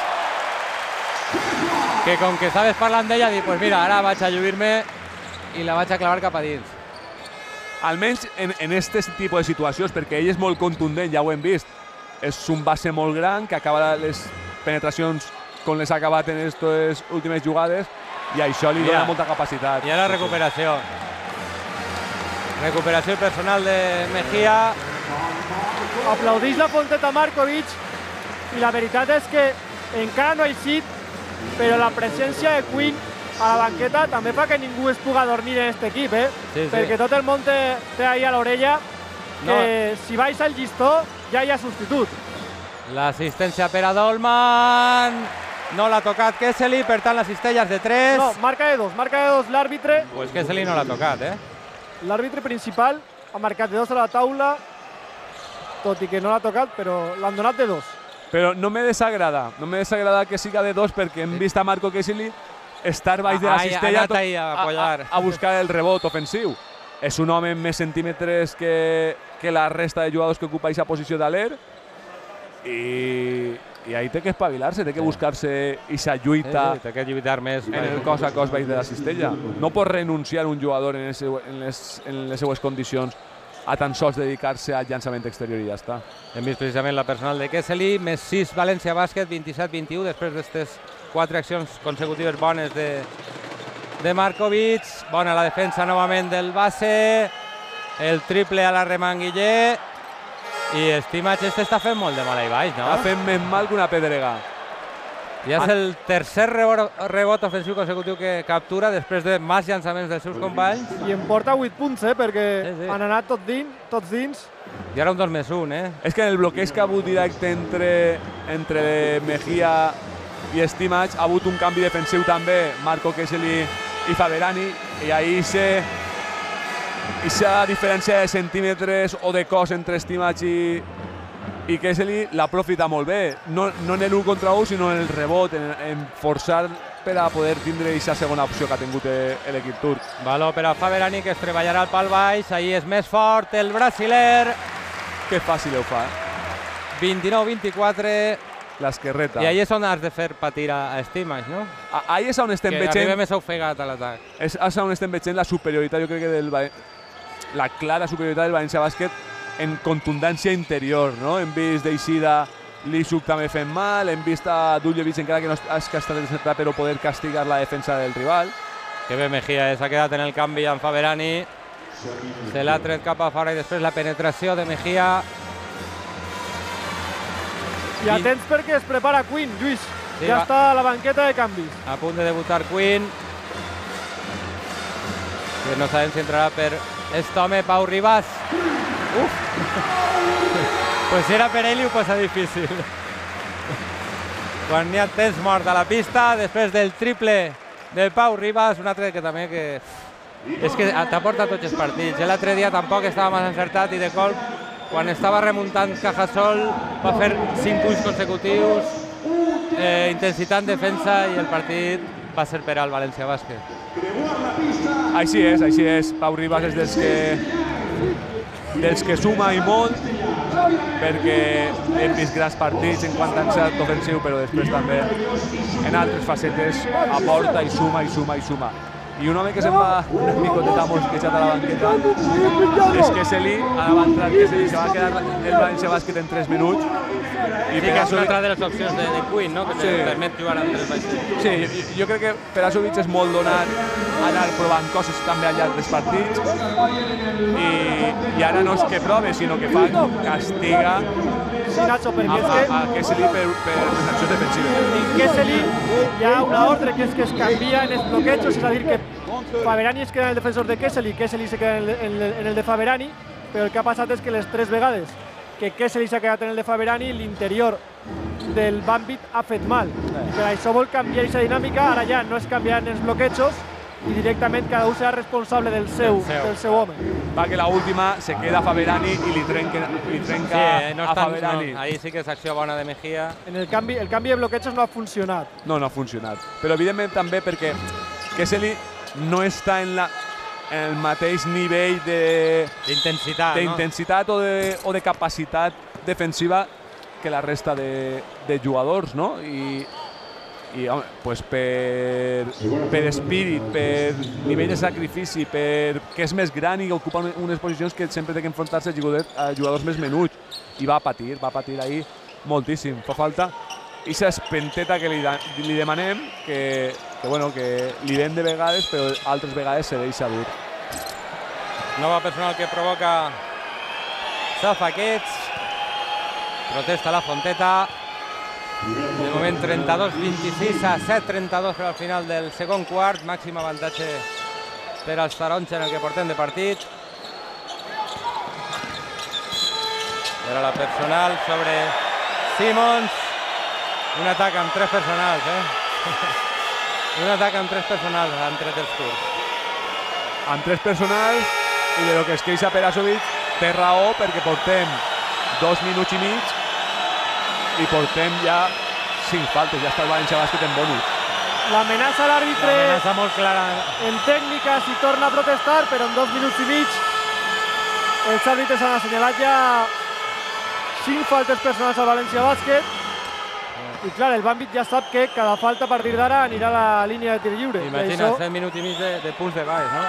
que com que estaves parlant d'ella, dic, pues mira, ara vaig a lluir-me i la vaig a clavar cap a dins. Almenys en, en aquest tipus de situacions, perquè ell és molt contundent, ja ho hem vist. És un base molt gran, que acaba les penetracions com les ha acabat en aquestes últimes jugades, i això li dona molta capacitat. I ara recuperació. Recuperació personal de Mejía. Aplaudeix la fonteta Markovic, i la veritat és que encara no ha eixit, però la presència de Quinn a la banqueta també fa que ningú es puga dormir en aquest equip, eh? Sí, sí. Perquè tot el món té, té ahí a l'orella que No. si baixa el llistó ja hi ha substitut. L'assistència per a Dolman. No l'ha tocat Kessely, per tant la cistella és de tres. No, marca de dos, marca de dos l'àrbitre. Pues Kessely no l'ha tocat, eh? L'àrbitre principal ha marcat de dos a la taula, tot i que no l'ha tocat, però l'han donat de dos. Però no me desagrada, no me desagrada que siga de dos perquè hem vist a Marco Kessely estar baix de la Ah, cistella ha anat ahí a apoyar. a, a buscar el rebot ofensiu. És un home amb més centímetres que, que la resta de jugadors que ocupa aquesta posició d'aler i, i ahí té que espavilar-se, té que buscar-se aquesta lluita Sí, sí, té que lluitar més. en el cos a cos baix de la cistella. No pot renunciar un jugador en, el seu, en, les, en les seues condicions a tan sols dedicar-se al llançament exterior i ja està. Hem vist precisament la personal de Kessely, més sis València Bàsquet, vint-i-set vint i u, després d'aquestes quatre accions consecutives bones de, de Markovic. Bona la defensa novament del base, el triple a la Remanguiller, i Stimac este està fent molt de mal ahí baix, no? Està fent més mal que una pedrega. Ja és el tercer rebot, rebot ofensiu consecutiu que captura després de més llançaments dels seus companys. I en porta vuit punts, eh, perquè Sí, sí. han anat tot dins, tots dins. I ara un dos més un, eh? És que en el bloqueig que ha hagut directe entre, entre Mejía i Stimac ha hagut un canvi defensiu també, Marco Kessely i Faberani, i ahí se aquesta diferència de centímetres o de cos entre Stimac i, i Kessely l'aprofita molt bé, no, no en l'u contra u, sinó en el rebot, en, en forçar per a poder tindre aquesta segona opció que ha tingut l'equip turc. Valor per a Faberani, que es treballarà al pal baix, ahí és més fort el brasiler. Que fàcil ho fa. vint-i-nou vint-i-quatre. L'esquerreta. I ahí és on has de fer patir a, a Stimac, no? Ahí és on estem que veient... Que arriba més ofegat a l'atac. És on estem veient la superioritat, jo crec que del... la clara superioritat del València Bàsquet en contundència interior, no? Hem vist d'eixida Lisuk també fent mal, hem vist a Duljevic encara que no és que ha estat encertat però poder castigar la defensa del rival. Que bé Mejía, s'ha quedat en el canvi amb Faberani, se l'ha tret cap a fora i després la penetració de Mejía. I atents perquè es prepara Quinn, Lluís, Sí, ja va. està a la banqueta de canvis. A punt de debutar Quinn. Que no sabem si entrarà per este home, Pau Ribas. Uf! Pues si era per ell ho posa difícil. Quan n'hi ha temps mort a la pista, després del triple del Pau Ribas, un altre que també que... És que t'ha portat tots els partits. L'altre dia tampoc estava massa encertat i de colp, quan estava remuntant Cajasol, va fer cinc punts consecutius, eh, intensitat en defensa i el partit va ser per al València Bàsquet. Així és, així és. Pau Ribas és dels que, dels que suma i molt, perquè hem vist grans partits en quant a encert ofensiu, però després també en altres facetes aporta i suma i suma i suma. I un home que sembla una micoteta molt queixat a la banqueta és Kessely, ara va entrar Kessely, se va quedar el València Bàsquet en tres minuts. I sí, que és una altra de les opcions de, de Quinn, no? Que sí. te permet jugar amb tres baixos. Sí, jo, jo crec que Perasovic és molt donat a anar provant coses també al llarg dels partits i, i ara no és que prove, sinó que fa castiga Sí, Nacho, perquè a, és que... a, a Kessely per, per les accions defensives. En Kessely hi ha una ordre que és que es canvia en els bloquejos, és a dir, que Faberani es queda en el defensor de Kessely, Kessely se queda en el, en, el, en el de Faberani, però el que ha passat és que les tres vegades que Kessely s'ha quedat en el de Faberani, l'interior del Bambit ha fet mal. I per això vol canviar aquesta dinàmica, ara ja no es canviaran els bloquejos i directament cada un serà responsable del seu, del seu home. Va que l'última se queda Faberani i li trenca, li trenca sí, no a estan, Faberani. No, ahí sí que és acció bona de Mejía. En el canvi, el canvi de bloquejos no ha funcionat. No, no ha funcionat. Però evidentment també perquè Kessely no està en la en el mateix nivell d'intensitat d'intensitat no? o, de, o de capacitat defensiva que la resta de, de jugadors, no? I, i home, pues per, per espírit, per nivell de sacrifici, per que és més gran i ocupa unes posicions que sempre té que enfrontar-se a jugadors més menuts. I va patir, va patir ahir moltíssim. Fa falta aquesta espenteta que li, li demanem, que, que, bueno, que li ven de vegades, però altres vegades se deixa dur. Nova personal que provoca Safaquets. Protesta la Fonteta. De moment trenta-dos vint-i-sis a set trenta-dos per al final del segon quart. Màxim avantatge per als taronja en el que portem de partit. Era la personal sobre Simmons. Un atac amb tres personals, eh? Un atac amb tres personals han tret els turcs. Amb tres personals, i de lo que es queixa Perasovic, té raó perquè portem dos minuts i mig i portem ja cinc faltes. Ja està el València Bàsquet en bonus. L'amenaça a l'àrbitre L'amenaça molt clara. en tècnica si torna a protestar, però en dos minuts i mig els àrbitres han assenyalat ja cinc faltes personals al València Bàsquet. I clar, el Bambit ja sap que cada falta a partir d'ara anirà a la línia de tir lliure. Imagina, set minuts i mig de, de punts de baix, no?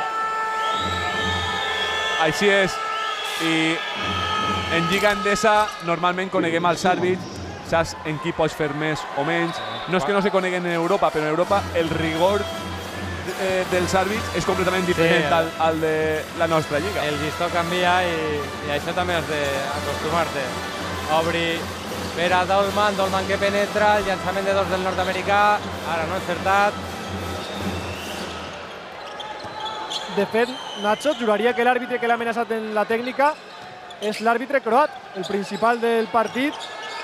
Així és. I en Lliga Endesa normalment coneguem els àrbits, saps en qui pots fer més o menys. No és que no se coneguen en Europa, però en Europa el rigor eh, dels àrbits és completament diferent sí, al, al de la nostra lliga. El llistó canvia i, i això també has d'acostumar-te. Obri per a Dolman, Dolman que penetra, el llançament de dos del nord-americà, ara no ha encertat. De fet, Nacho, juraria que l'àrbitre que l'ha amenaçat en la tècnica és l'àrbitre croat, el principal del partit.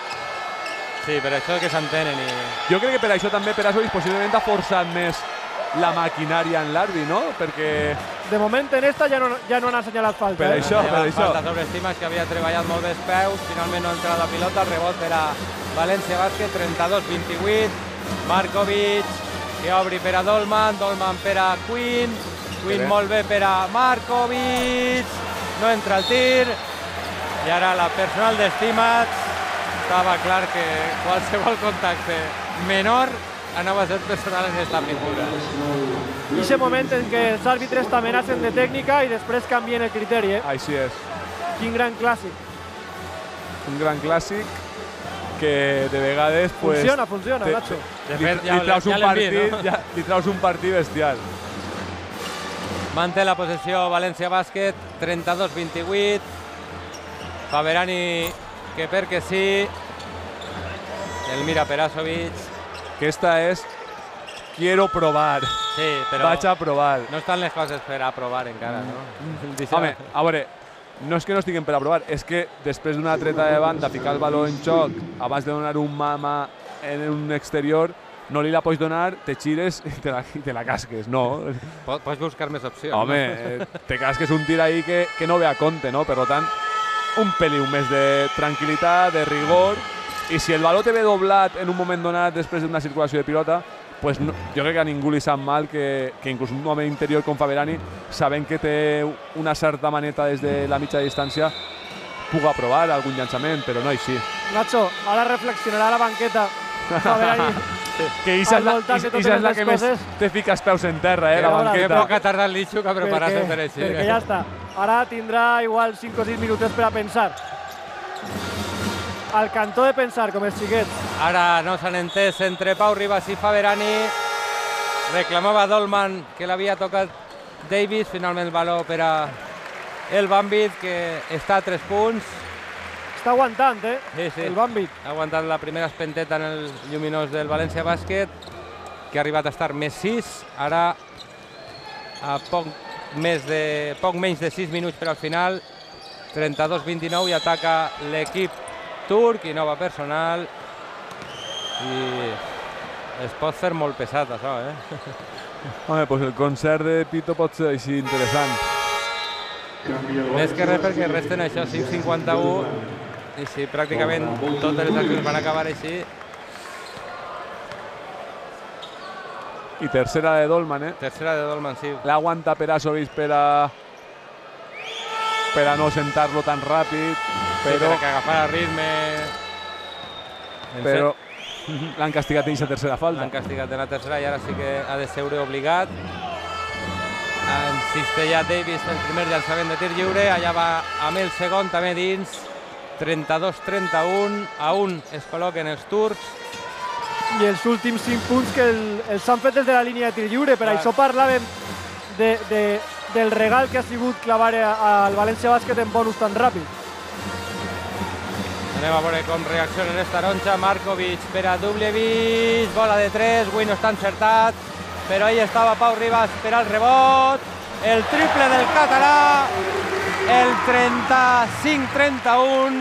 Sí, per això que s'entenen. I... Jo crec que per això també Perasovic possiblement ha forçat més la maquinària en l'àrbit, no? Perquè... De moment en esta ja no, ja no han assenyalat falta. Per eh? això, per això. Falta sobre Stimac, que havia treballat molt bé els peus, finalment no ha entrat la pilota, el rebot per a València Bàsquet, trenta-dos vint-i-vuit. Markovic, que obri per a Dolman, Dolman per a Quinn, Quinn molt bé per a Markovic, no entra el tir, i ara la personal de Stimac. Estava clar que qualsevol contacte menor anava a ser personal en aquesta pintura. I aquest moment en què els àrbitres t'amenacen de tècnica i després canvien el criteri, eh? Així és. Quin gran clàssic. Un gran clàssic que de vegades... Pues, funciona, funciona, te, Nacho. De fet, li, ja, li, traus ja un partit, no? ja, li traus un partit bestial. Manté la possessió València Bàsquet, trenta-dos vint-i-vuit. Faberani que perquè sí. El mira Perasovic. Aquesta és quiero provar. Sí, però vaig a provar. No estan les coses per a provar encara, no? Home, a veure, no és que no estiguin per a provar, és que després d'una treta de banda, ficar el baló en xoc, abans de donar un mama en un exterior, no li la pots donar, te xires i te la, i te la casques, no? Pots buscar més opcions. Home, no? Te casques un tir ahí que, que no ve a compte, no? Per tant, un peliu més de tranquil·litat, de rigor, i si el baló te ve doblat en un moment donat després d'una circulació de pilota, pues no, jo crec que a ningú li sap mal que, que inclús un home interior com Faberani, sabent que té una certa maneta des de la mitja distància, puga provar algun llançament, però no així. Nacho, ara reflexionarà la banqueta Faberani. Que ixa és la, és la que més te fica els peus en terra, eh, la banqueta. Que poc ha tardat l'Itxuc a preparar-se per així. Perquè ja està. Ara tindrà igual cinc o sis minuts per a pensar. Al cantó de pensar, com els xiquets. Ara no s'han entès entre Pau Ribas i Faberani. Reclamava Dolman que l'havia tocat Davis. Finalment el baló per a el Bambit, que està a tres punts. Està aguantant, eh? Sí, sí. El Bambit. Ha aguantat la primera espenteta en el lluminós del València Bàsquet, que ha arribat a estar més sis. Ara, a poc, més de, poc menys de sis minuts per al final. trenta-dos vint-i-nou i ataca l'equip turc i nova personal. I es pot fer molt pesat, això, eh? Home, doncs el concert de Pito pot ser així interessant. Més que res perquè resten això, cinc cinquanta-u, i si pràcticament totes les accions van acabar així. I tercera de Dolman, eh? Tercera de Dolman, sí. L'aguanta Perasovic per a... per a no sentar-lo tan ràpid, però... Sí, per a que agafara ritme... Però l'han castigat en aquesta tercera falta. L'han castigat en la tercera i ara sí que ha de seure obligat. Insiste ja Davis el primer llançament de tir lliure, allà va amb el segon també dins. trenta-dos trenta-un, a un es col·loquen els turcs. I els últims cinc punts que el, els han fet des de la línia de tir lliure, per Clar. Això parlàvem de, de, del regal que ha sigut clavar al València Bàsquet en bonus tan ràpid. Anem a veure com reacciona esta taronja. Markovic per a Dubljevic, bola de tres, avui no està encertat, però ahí estava Pau Ribas per al rebot. El triple del català, el trenta-cinc trenta-un.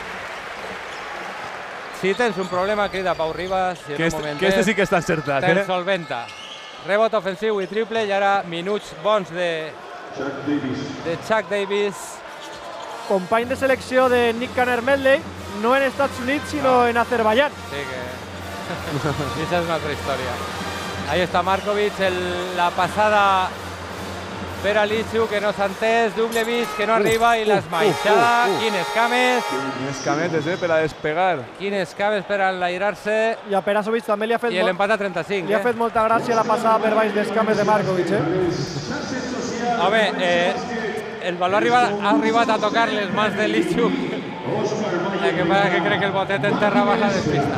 Si tens un problema, crida Pau Ribas. I en que, un este, momentet, que este sí que està encertat. te'l Eh? solventa. Rebot ofensiu i triple, i ara minuts bons de, de Chuck Davis. Company de selecció de Nick Canner-Medley, no en Estats Units, sinó en Azerbaiyán. Sí, que esa es una otra historia. Ahí está Markovic, el, la pasada per a Lisiu, que no s'ha entès, Dubljevic, que no arriba, i l'esmaixada. Quines cames. Quines cametes, eh, per a despegar. Quines cames per a enlairar-se. I a Perasovic també li ha fet, I l'empat a trenta-cinc. li ha eh? fet molta gràcia la passada per baix dels cames de Markovic. Eh? Home, eh, el baló arriba, ha arribat a tocar les mans de Lisiu. El que passa que crec que el botet en terra va a despista.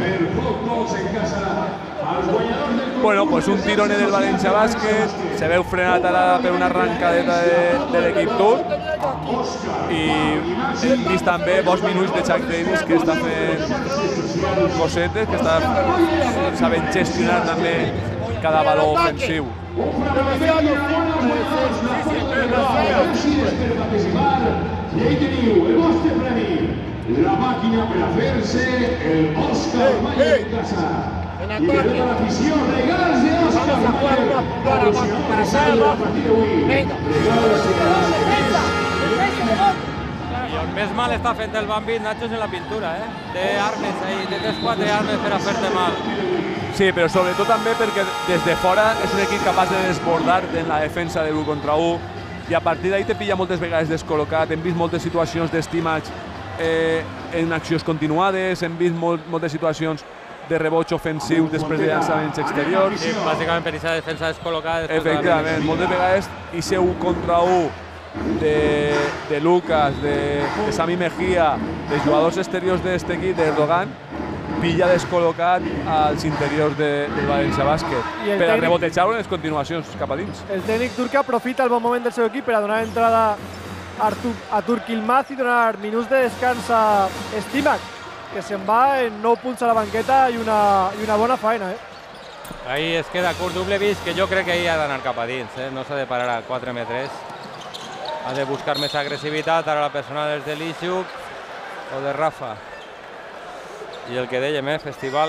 Bueno, pues un tirone del València Bàsquet, se veu frenat ara per una arrancadeta de, de l'equip turc, i hem vist també bons minuts de Chuck Davis, que està fent cosetes, que està sabent gestionar també cada valor ofensiu. Y ahí teniu el vostre premi, la màquina per a fer-se el Òscar Mayer en casa. I de tota l'afició, regals de Òscar Mayer, patrocinador del partit d'avui. I on més mal està fent el Bambit, Nacho, és en la pintura, eh? Té armes ahí, té tres quatre armes per a fer-te mal. Sí, però sobretot també perquè des de fora és un equip capaç de desbordar en la defensa de l'u contra u, i a partir d'ahí te pilla moltes vegades descol·locat. Hem vist moltes situacions d'estimats eh, en accions continuades, hem vist molt, moltes situacions de reboig ofensiu després de llançaments exteriors. Sí, bàsicament per aquesta defensa descol·locada. Efectivament, moltes vegades i ser u contra u de, de Lucas, de, de Sami Mejía, de jugadors exteriors d'aquest equip, d'Erdogan, pilla descol·locat als interiors de, del València Bàsquet per a rebotejar-ho en les continuacions cap a dins. El tècnic turc aprofita el bon moment del seu equip per a donar entrada a, a Turk Yilmaz i donar minuts de descans a Stimac, que se'n va en nou punts a la banqueta i una, i una bona faena. Eh? Ahí es queda curt Dubljevic, que jo crec que ahir ha d'anar cap a dins, eh? No s'ha de parar a quatre metres. Ha de buscar més agressivitat, ara la personal és de Lisiuk o de Rafa. I el que dèiem, eh, festival.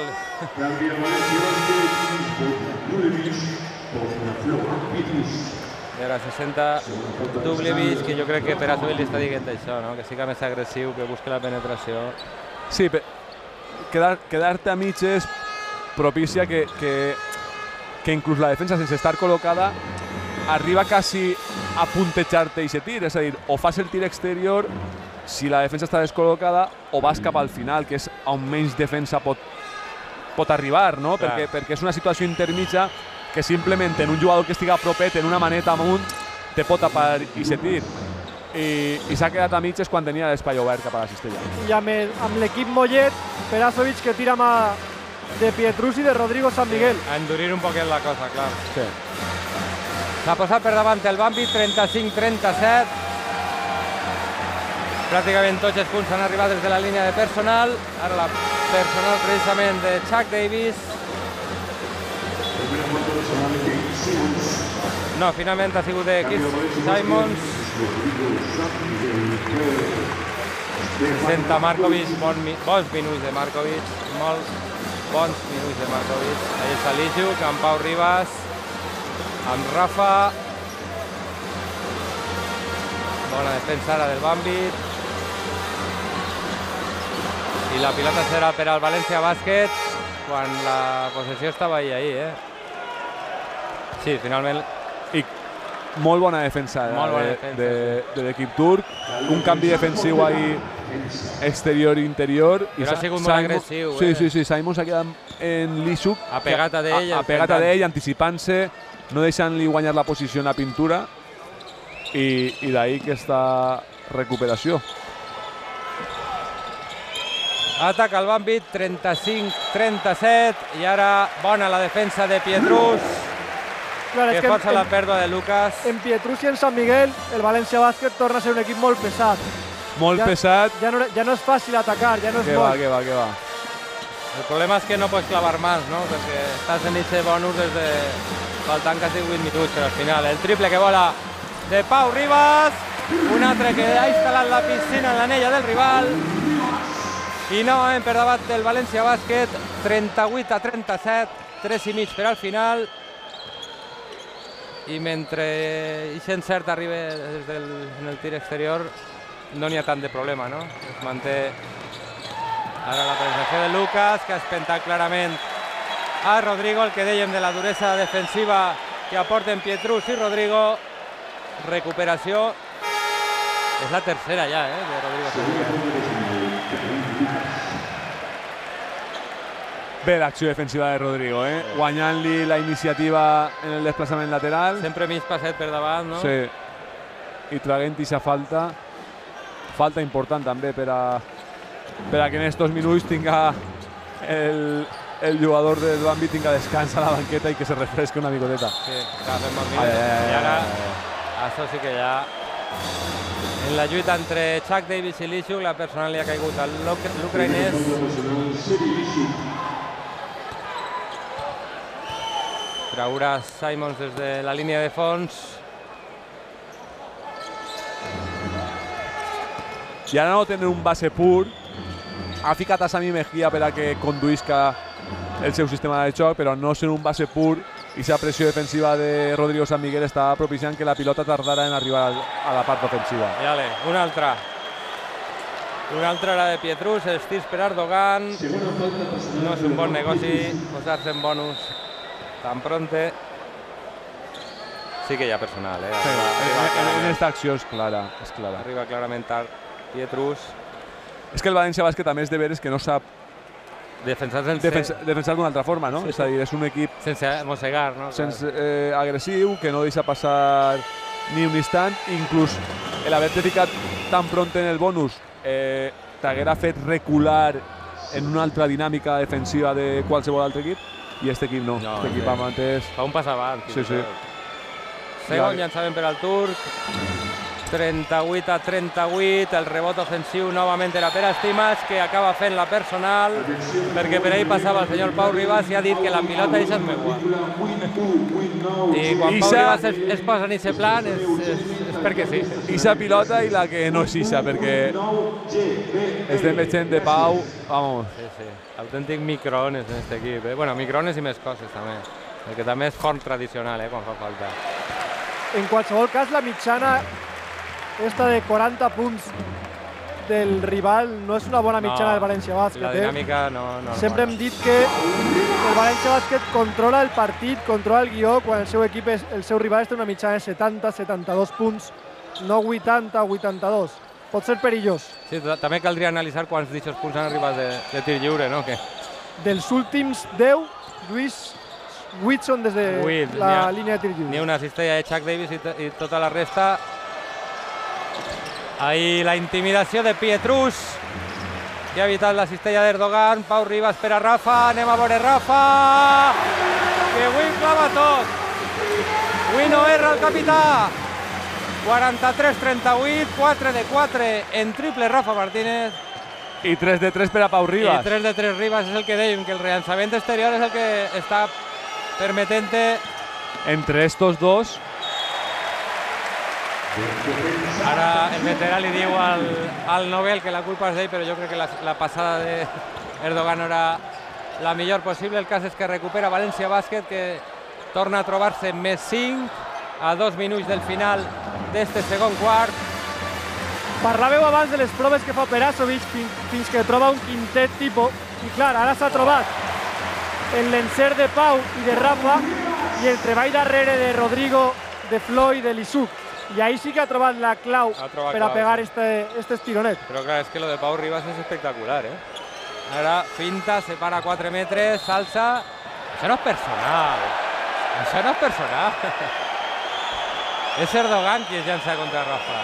I ara se senta Dubljevic, que jo crec que per a Perasovic li està dient això, no? Que siga més agressiu, que busqui la penetració. Sí, quedar, quedar-te a mitges propicia que, que, que inclús la defensa, sense estar col·locada, arriba quasi a puntejar-te i se tir. És a dir, o fas el tir exterior si la defensa està descol·locada, o vas cap al final, que és on menys defensa pot, pot arribar, no? Perquè, perquè és una situació intermitja que simplement en un jugador que estiga propet, en una maneta amunt, te pot tapar i se tir. I, i s'ha quedat a mitges quan tenia l'espai obert cap a la cistella. I amb, el, amb l'equip Mollet, Perasovic que tira mà de Pietrus i de Rodrigo San Miguel. A endurir un poquet la cosa, clar. Sí. S'ha posat per davant el Bambit, trenta-cinc trenta-set. Pràcticament tots els punts han arribat des de la línia de personal. Ara la personal precisament de Chuck Davis. No, finalment ha sigut de Keith Simons. Senta Markovic, bon, bons minuts de Markovic, molt bons minuts de Markovic. Ahí està Lisiuk, amb Pau Ribas, amb Rafa. Bona defensa ara del Bambit. I la pilota serà per al València Bàsquet quan la possessió estava ahí, ahí, eh? Sí, finalment. I molt bona defensa, molt bona de, defensa de, de l'equip turc. Un canvi defensiu ahí exterior-interior. Però ha sigut molt agressiu. Sí, eh? sí, sí. Simons ha quedat en Lisiuk. Ha pegat a d'ell. Ha, ha pegat a d'ell, anticipant-se, no deixant-li guanyar la posició en la pintura. I, i d'ahí aquesta recuperació. Ataca el Bambit, trenta-cinc trenta-set, i ara bona la defensa de Pietrus, clar, que, que força la pèrdua de Lucas. En Pietrus i en San Miguel, el València Bàsquet torna a ser un equip molt pesat. molt ja, pesat. Ja no, ja no és fàcil atacar, ja no és Que molt. va, que va, que va. El problema es que no puedes clavar más, ¿no? Porque estás en ese bonus desde faltan casi vuit minuts, però al final el triple que vola de Pau Ribas, un altre que ha instal·lat la piscina en l'anella del rival, i novament per davant del València Bàsquet, trenta-vuit a trenta-set, tres i mig per al final, i mentre Ixen Cert arriba des del, en el tir exterior, no n'hi ha tant de problema, no? Es manté ara la presentació de Lucas, que ha espentat clarament a Rodrigo, el que dèiem de la duresa defensiva que aporten Pietrus i Rodrigo. Recuperació. És la tercera ja, eh, de Rodrigo Sánchez. Bé l'acció defensiva de Rodrigo, eh? Guanyant-li la iniciativa en el desplaçament lateral. Sempre mig passet per davant, no? Sí. I traguent aquesta falta. Falta important també per a, per a que en estos minuts tinga el, el jugador del Bambi tinga descans a la banqueta i que se refresque una micoteta. Sí, està fent molt millor. I ara, això sí que ja... En la lluita entre Chuck Davis i Lishuk, la personal li ha caigut al l'ucraïnès. Traurà Simons des de la línia de fons. I ara no tenen un base pur. Ha ficat a Sami Mejía per a que conduïsca el seu sistema de joc, però no sent un base pur. I la pressió defensiva de Rodrigo San Miguel està propiciant que la pilota tardara en arribar a la part ofensiva. I ale, una altra. Una altra era de Pietrus, els tirs per Erdogan. No és un bon negoci posar-se en bonus tan pronte. Sí que hi ha personal, eh? Sí, en aquesta acció és clara, és clara. Arriba clarament tard Pietrus. És que el València Bàsquet també és de veres que no sap defensar defensar, defensar d'una altra forma, no? Sí, és a dir, és un equip sense mossegar, no? Sense, eh, agressiu, que no deixa passar ni un instant. Inclús l'haver-te ficat tan pront en el bonus eh, t'haguera fet recular en una altra dinàmica defensiva de qualsevol altre equip, i aquest equip no. no aquest equip ha mateix... Fa un pas avant. Sí, sí. Segon llançament per al turc. trenta-vuit a trenta-vuit, el rebot ofensiu novament era per Estimas, que acaba fent la personal, perquè per ell passava el senyor Pau Ribas i ha dit que la pilota és meua. I quan Pau Ribas es, es posa en aquest plan és, és, és perquè sí. Ixa pilota i la que no és ixa, perquè estem veient de Pau, vamos. Sí, sí, autèntic microones en aquest equip, eh? Bueno, microones i més coses també, perquè també és forn tradicional, eh, quan fa falta. En qualsevol cas, la mitjana esta de quaranta punts del rival no és una bona mitjana no, del València Bàsquet. La dinàmica eh? no, no. Sempre hem dit que el València Bàsquet controla el partit, controla el guió, quan el seu equip, és, el seu rival té una mitjana de setanta a setanta-dos punts, no vuitanta a vuitanta-dos. Pot ser perillós. Sí, també caldria analitzar quants d'aquests punts han arribat de, de tir lliure, no? Que... Dels últims deu, Lluís, vuit són des de Vuit, la ha, línia de tir lliure. Ni una cistella de Chuck Davis i, i tota la resta. Ahí la intimidació de Pietrus, que ha evitat la cistella d'Erdogan. Pau Ribas per a Rafa, anem a veure Rafa, que avui clava tot. Avui no erra el capità. quaranta-tres trenta-vuit, quatre de quatre en triple Rafa Martínez. I tres de tres per a Pau Ribas. I tres de tres Ribas, és el que dèiem, que el rellançament exterior és el que està permetent... Entre estos dos... Ara el veterà li diu al, al Nobel que la culpa és d'ell, però jo crec que la, la passada d'Erdogan era la millor possible. El cas és que recupera València Bàsquet, que torna a trobar-se més cinc a dos minuts del final d'este segon quart. Parlàveu abans de les proves que fa Perasovic fins, fins que troba un quintet tipus, i clar, ara s'ha trobat el l'encert de Pau i de Rafa i el treball darrere de Rodrigo, de Flo i de Lishuk. I ahí sí que ha trobat la clau per a pegar este, este estironet. Però clar, és que lo de Pau Ribas és espectacular, eh? Ara finta, se para quatre metres, salsa... Això no és personal. Això no és personal. És Erdogan qui es llança contra Rafa.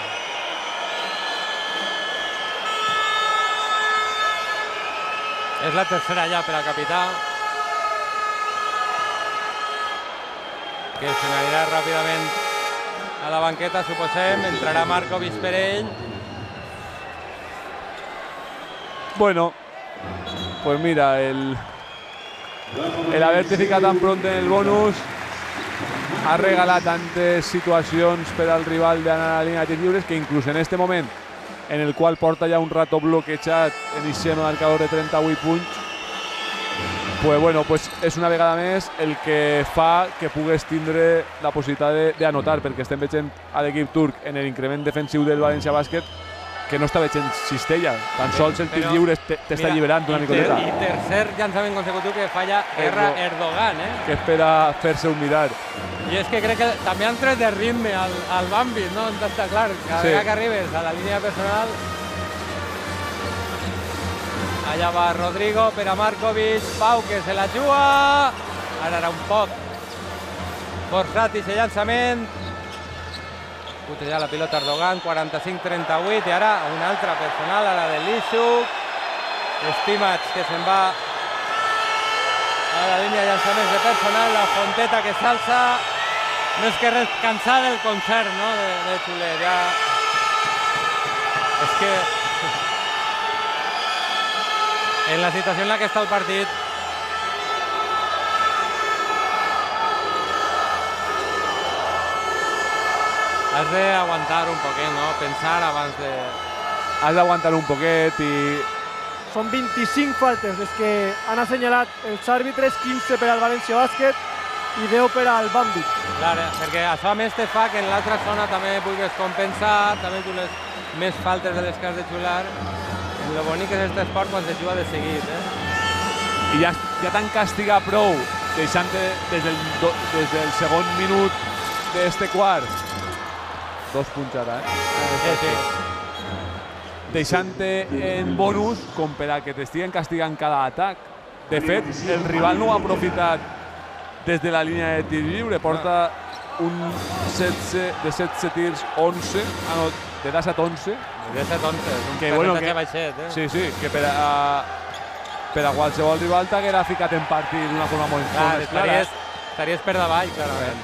És la tercera ja per al capità, que se n'anirà ràpidament a la banqueta, suposem. Entrarà Markovic per ell. Bueno, pues mira, el, el haver-te ficat tan pront en el bonus ha regalat tantes situacions per al rival d'anar a la línia de tirs lliures que inclús en este moment en el qual porta ja un rato bloquejat en aquest marcador de trenta-vuit punts, pues bueno, pues és una vegada més el que fa que pugues tindre la possibilitat d'anotar, perquè estem veient a l'equip turc en l'increment defensiu del València Bàsquet que no està veient cistella, tan sols el tir lliure t'està alliberant una micoteta. I tercer llançament consecutiu que falla Erra Erdogan, eh? Que espera fer-se un mirar. I és que crec que també han tret de ritme al, al Bambit, no? Està clar, cada sí. vegada que arribes a la línia personal. Allà va Rodrigo per a Markovic, Pau que se la juga. Ara era un poc forçat i se llançament. Puteja la pilota Erdogan, quaranta-cinc trenta-vuit, i ara una altra personal, ara de Lishuk. Stimac que se'n va a la línia de llançaments de personal, la Fonteta que s'alça. No és que res, cansar del concert, no?, de, de Xuler, ja... És que... En la situació en la que està el partit, has d'aguantar un poquet, no? Pensar abans de... Has d'aguantar un poquet i... Són vint-i-cinc faltes les que han assenyalat els àrbitres, quinze per al València Bàsquet i deu per al Bambit. Clar, perquè això a més te fa que en l'altra zona també pugues compensar, també tu les més faltes de les que has de xular. El bonic és aquest esport quan se juga de seguit, eh? I ja, ja t'han castigat prou, deixant-te des, del, des del segon minut d'este quart. Dos punts ara, eh? Sí, sí. Deixant-te en bonus com per a que t'estiguen castigant cada atac. De fet, el rival no ho ha aprofitat des de la línia de tir lliure. Porta un setze, de setze tirs, onze, ah, no, de disset onze. De disset onze, és un que, bueno, percentatge baixet, eh? Sí, sí, que per a, per a qualsevol rival t'haguera ficat en partit d'una forma molt Clar, més estaries, estaries per davall, clarament.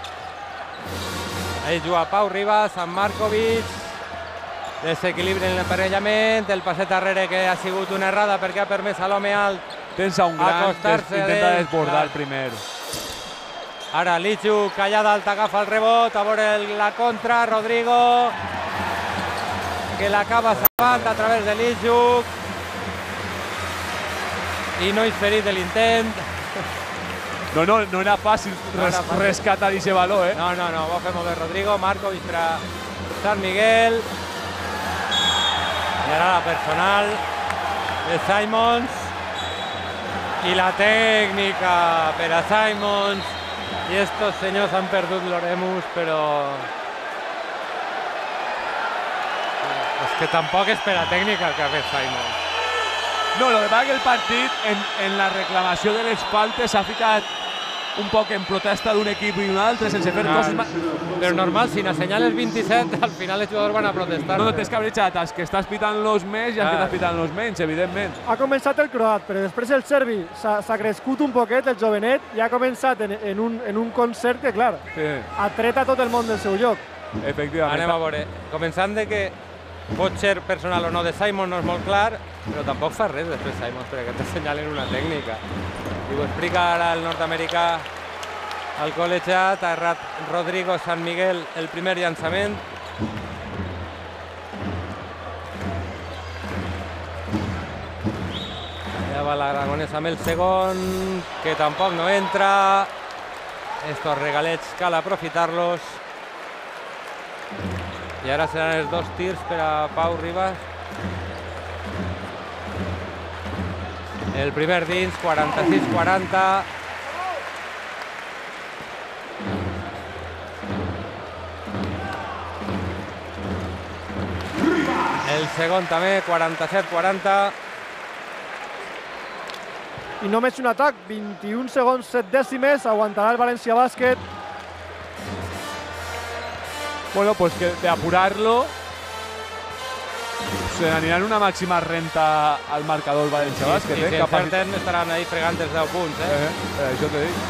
Ahí juga Pau Ribas, amb Markovic. Desequilibri en l'aparellament, el passet darrere que ha sigut una errada perquè ha permès a l'home alt tens a un gran que intenta desbordar primer. Ara Lishuk, allà dalt, agafa el rebot, a veure la contra, Rodrigo, que l'acaba salvant a través de Lishuk. I no és ferit de l'intent. No, no, no era fàcil no res, era fàcil. rescatar aquest valor, eh? No, no, no, ho va fer molt bé Rodrigo, Markovic per a San Miguel. I ara la personal de Simons. I la tècnica per a Simons. I estos senyors han perdut l'Oremus, però... És que tampoc és per a tècnica el que ha fet Simons. No, el que passa que el partit, en, en la reclamació de les faltes, s'ha ficat un poc en protesta d'un equip i un altre, sense fer coses... Però normal, si n'assenyales vint-i-set, al final els jugadors van a protestar. No, no, t'has cabrejat, els que estàs pitant-los més i els que estàs pitant-los menys, evidentment. Ha començat el croat, però després el serbi s'ha crescut un poquet, el jovenet, i ha començat en, en, un, en un concert que, clar, sí. ha tret a tot el món del seu lloc. Efectivament. Anem a veure, començant de que pot ser personal o no de Simon no és molt clar, però tampoc fa res després Simon perquè t'assenyalen una tècnica. I ho explica ara el nord-americà al col·legiat, ha errat Rodrigo San Miguel el primer llançament. Ja va l'Aragonès amb el segon, que tampoc no entra. Estos regalets cal aprofitar-los. I ara seran els dos tirs per a Pau Ribas. El primer dins, quaranta-sis quaranta. El segon també, quaranta-set quaranta. I només un atac, vint-i-un segons, set dècimes, aguantarà el València Bàsquet. Bueno, pues que de apurarlo se aniran una màxima renta al marcador València Bàsquet. I si encerten estaran ahí fregant els deu punts. Això t'ho dic.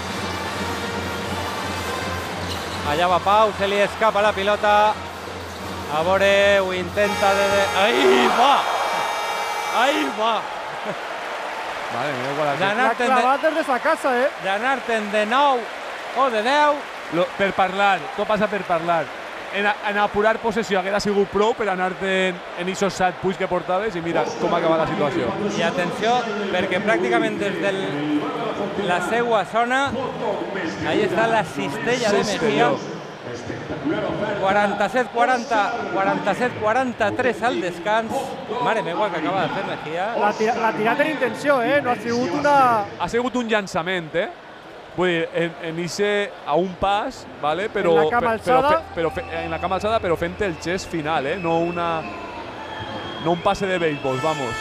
Allà va Pau, se li escapa la pilota. A veure, ho intenta de... Ahí va! Ahí va. Vale, mira igual aquí. L'ha clavat des de sa casa, eh? D'anar-te'n de nou o de deu. Lo, per parlar, tot passa per parlar. En, en apurar possessió haguera sigut prou per anar-te'n en aquests set punts que portaves i mira com acaba la situació. I atenció, perquè pràcticament des de la seva zona, ahí està la cistella de Mejía. quaranta-set quaranta, quaranta-set quaranta-tres al descans. Mare meva, que acaba de fer Mejía. L'ha tira, tirat en intenció, eh? No ha sigut una... Ha sigut un llançament, eh? Vull dir, en, en ixe a un pas, ¿vale? Però, en la cama alçada. Però, però, en la cama alçada, però fent el gest final, eh? No una... No un pase de béisbol, vamos.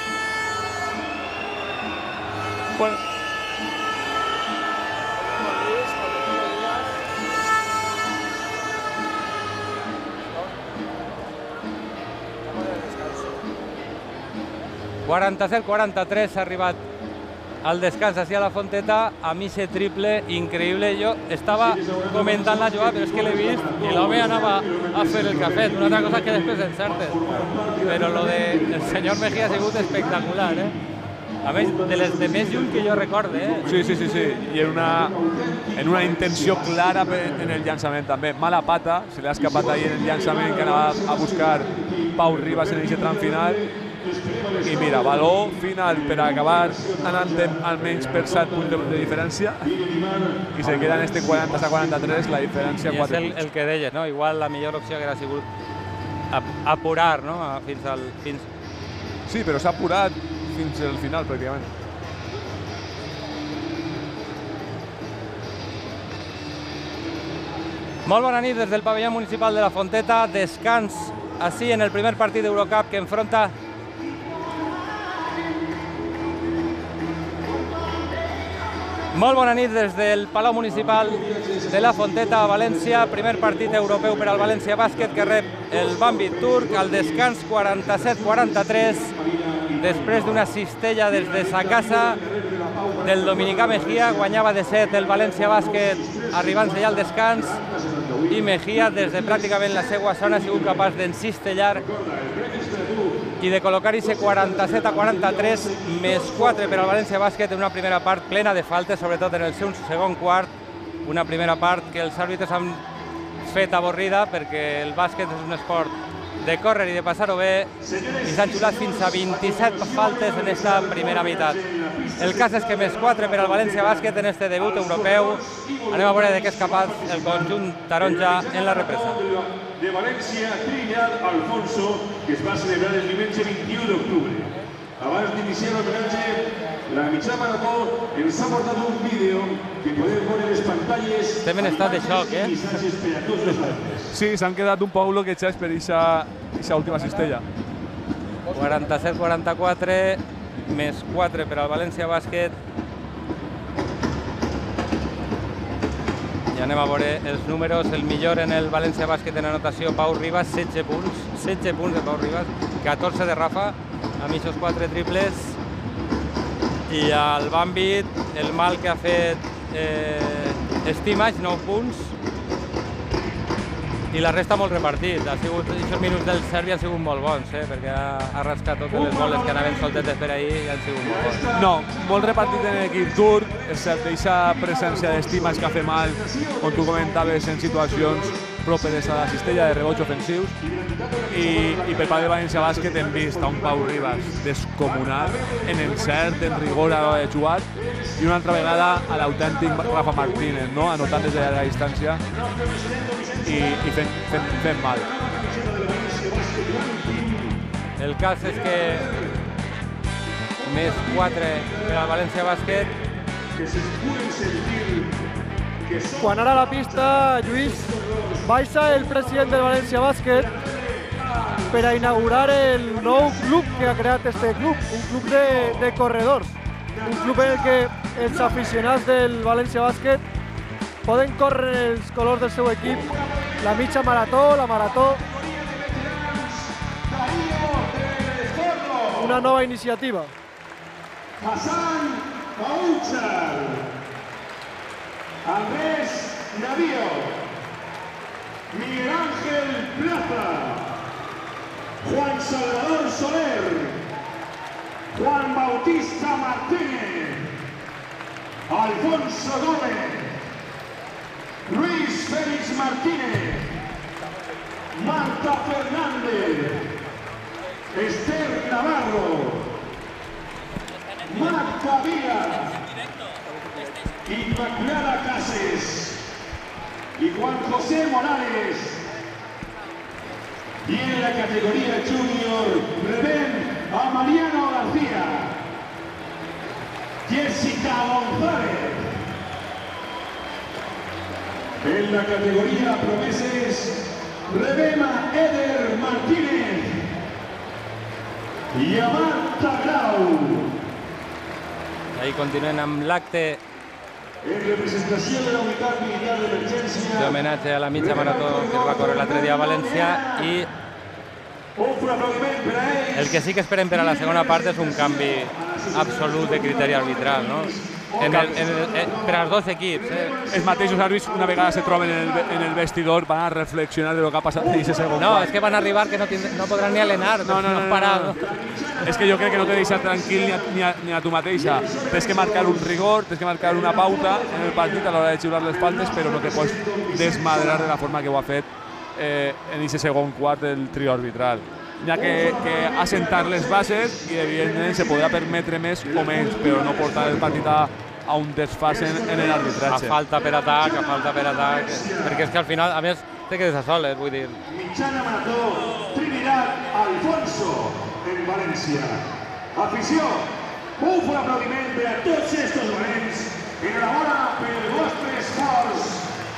Bueno. quaranta-set quaranta-tres s'ha arribat al descans hacia la Fonteta, a mi ese triple increïble. Jo estava comentant la jugada, però és que l'he vist i l'home anava a fer el que ha fet. Una altra cosa que després encertes. Però lo del senyor Mejía ha sigut espectacular, eh? A més, de les de més lluny que jo recorde, eh? Sí, sí, sí, sí. I en una, en una intenció clara en el llançament també. Mala pata, se li ha escapat ahir en el llançament que anava a buscar Pau Ribas en aquest tram final. I mira, valor final per acabar anant almenys per set punts de diferència i se queda en este quaranta a quaranta-tres, la diferència quatre punts. I és el, el que deies, no? Igual la millor opció hauria sigut apurar, no? Fins al... Fins... Sí, però s'ha apurat fins al final, pràcticament. Molt bona nit des del pavelló municipal de la Fonteta. Descans así en el primer partit d'Eurocup que enfronta Molt bona nit des del Palau Municipal de la Fonteta a València. Primer partit europeu per al València Bàsquet que rep el Bambit turc. Al descans quaranta-set quaranta-tres. Després d'una cistella des de sa casa del dominicà Mejía. Guanyava de set el València Bàsquet arribant-se ja al descans. I Mejía des de pràcticament la seva zona ha sigut capaç d'encistellar i de col·locar ese quaranta-set a quaranta-tres més quatre per al València Bàsquet en una primera part plena de faltes, sobretot en el seu segon quart. Una primera part que els àrbitres han fet avorrida perquè el bàsquet és un esport de córrer i de passar-ho bé i s'han xulat fins a vint-i-set faltes en esta primera meitat. El cas és que més quatre per al València Bàsquet en este debut europeu. Anem a veure de què és capaç el conjunt taronja en la represa. De València, Trinidad Alfonso, que es va celebrar el diumenge vint-i-u d'octubre. Abans d'iniciar l'homenatge, la mitjà marató ens ha portat un vídeo que podem veure les pantalles. Estem en estat de xoc, eh? Sí, s'han quedat un poc bloquejats per aquesta última cistella. quaranta-set quaranta-quatre, més quatre per al València Bàsquet. I anem a veure els números. El millor en el València Bàsquet en anotació, Pau Ribas, setze punts. setze punts de Pau Ribas, catorze de Rafa, amb aquests quatre triples. I al Bambit, el mal que ha fet eh, Stimac, nou punts. I la resta molt repartit. Ha sigut, aquests minuts del Sèrbia han sigut molt bons, eh, perquè ha, ha rascat totes les boles que anaven soltetes per ahir i han sigut molt bons. No, molt repartit en l'equip turc, excepte aquesta presència d'Estimac que ha fet mal, on tu comentaves, en situacions properes a la cistella de rebots ofensius. I, i per part de València Bàsquet hem vist a un Pau Ribas descomunal, en encert, en rigor a l'hora de jugar, i una altra vegada a l'autèntic Rafa Martínez, no? Anotant des de llarga distància i, i fent, fent, fent mal. El cas és que més quatre per al València Bàsquet. Quan ara a la pista, Lluís, baixa el president del València Bàsquet per a inaugurar el nou club que ha creat este club, un club de, de corredors, un club en el que els aficionats del València Bàsquet poden córrer els colors del seu equip, la mitja marató, la marató. Una nova iniciativa. Hassan Pauchal, Andrés Navío, Miguel Ángel Plaza, Juan Salvador Soler, Juan Bautista Martínez, Alfonso Gómez, Luis Félix Martínez, Marta Fernández, Esther Navarro, Marta Vila, Inmaculada Cases y Juan José Morales. Y en la categoría junior, revén a Mariano García, Jessica González. En la categoría promeses, revena Eder Martínez y a Marta Grau. Ahí continúen amb l'acte En representació de la unitat militar d'emergència d'homenatge a la mitja marató que es va córrer l'altre dia a València i el que sí que esperem per a la segona part és un canvi absolut de criteri arbitral, no? En el, en el, en, per als dos equips. Eh? Els mateixos àrbits, una vegada se troben en el, en el vestidor, van a reflexionar de lo que ha passat en aquest segon. No, és que van a arribar que no, tindre, no podran ni alenar, no, no, no, no, parar. No, no. És que jo crec que no te deixa tranquil ni a, ni, a, ni a tu mateixa. Tens que marcar un rigor, tens que marcar una pauta en el partit a l'hora de xiular les faltes, però no te pots desmadrar de la forma que ho ha fet eh, en aquest segon quart del trio arbitral. N'hi ha que, que assentar les bases i evidentment se podrà permetre més o menys, però no portar el partit a, a un desfase en, en l'arbitratge. A falta per atac, a falta per atac, perquè és que al final, a més, te quedes a soles, vull dir. Mitjana marató, Trinidad Alfonso, en València. Afició, un fort aplaudiment per a tots estos valents. Enhorabona pel vostre esforç.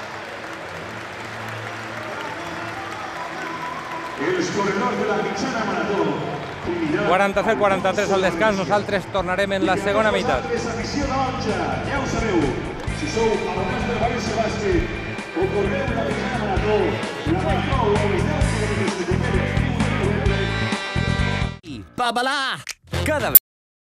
Els corredors de la mitjana marató, quaranta-set quaranta-tres al descans, nosaltres tornarem en la segona meitat. Afició d'Onja, ja ho sabeu, si sou abonats del València Bàsquet o correu la mitjana marató, la marató o els deu quilòmetres que tindrem Babalà! Cada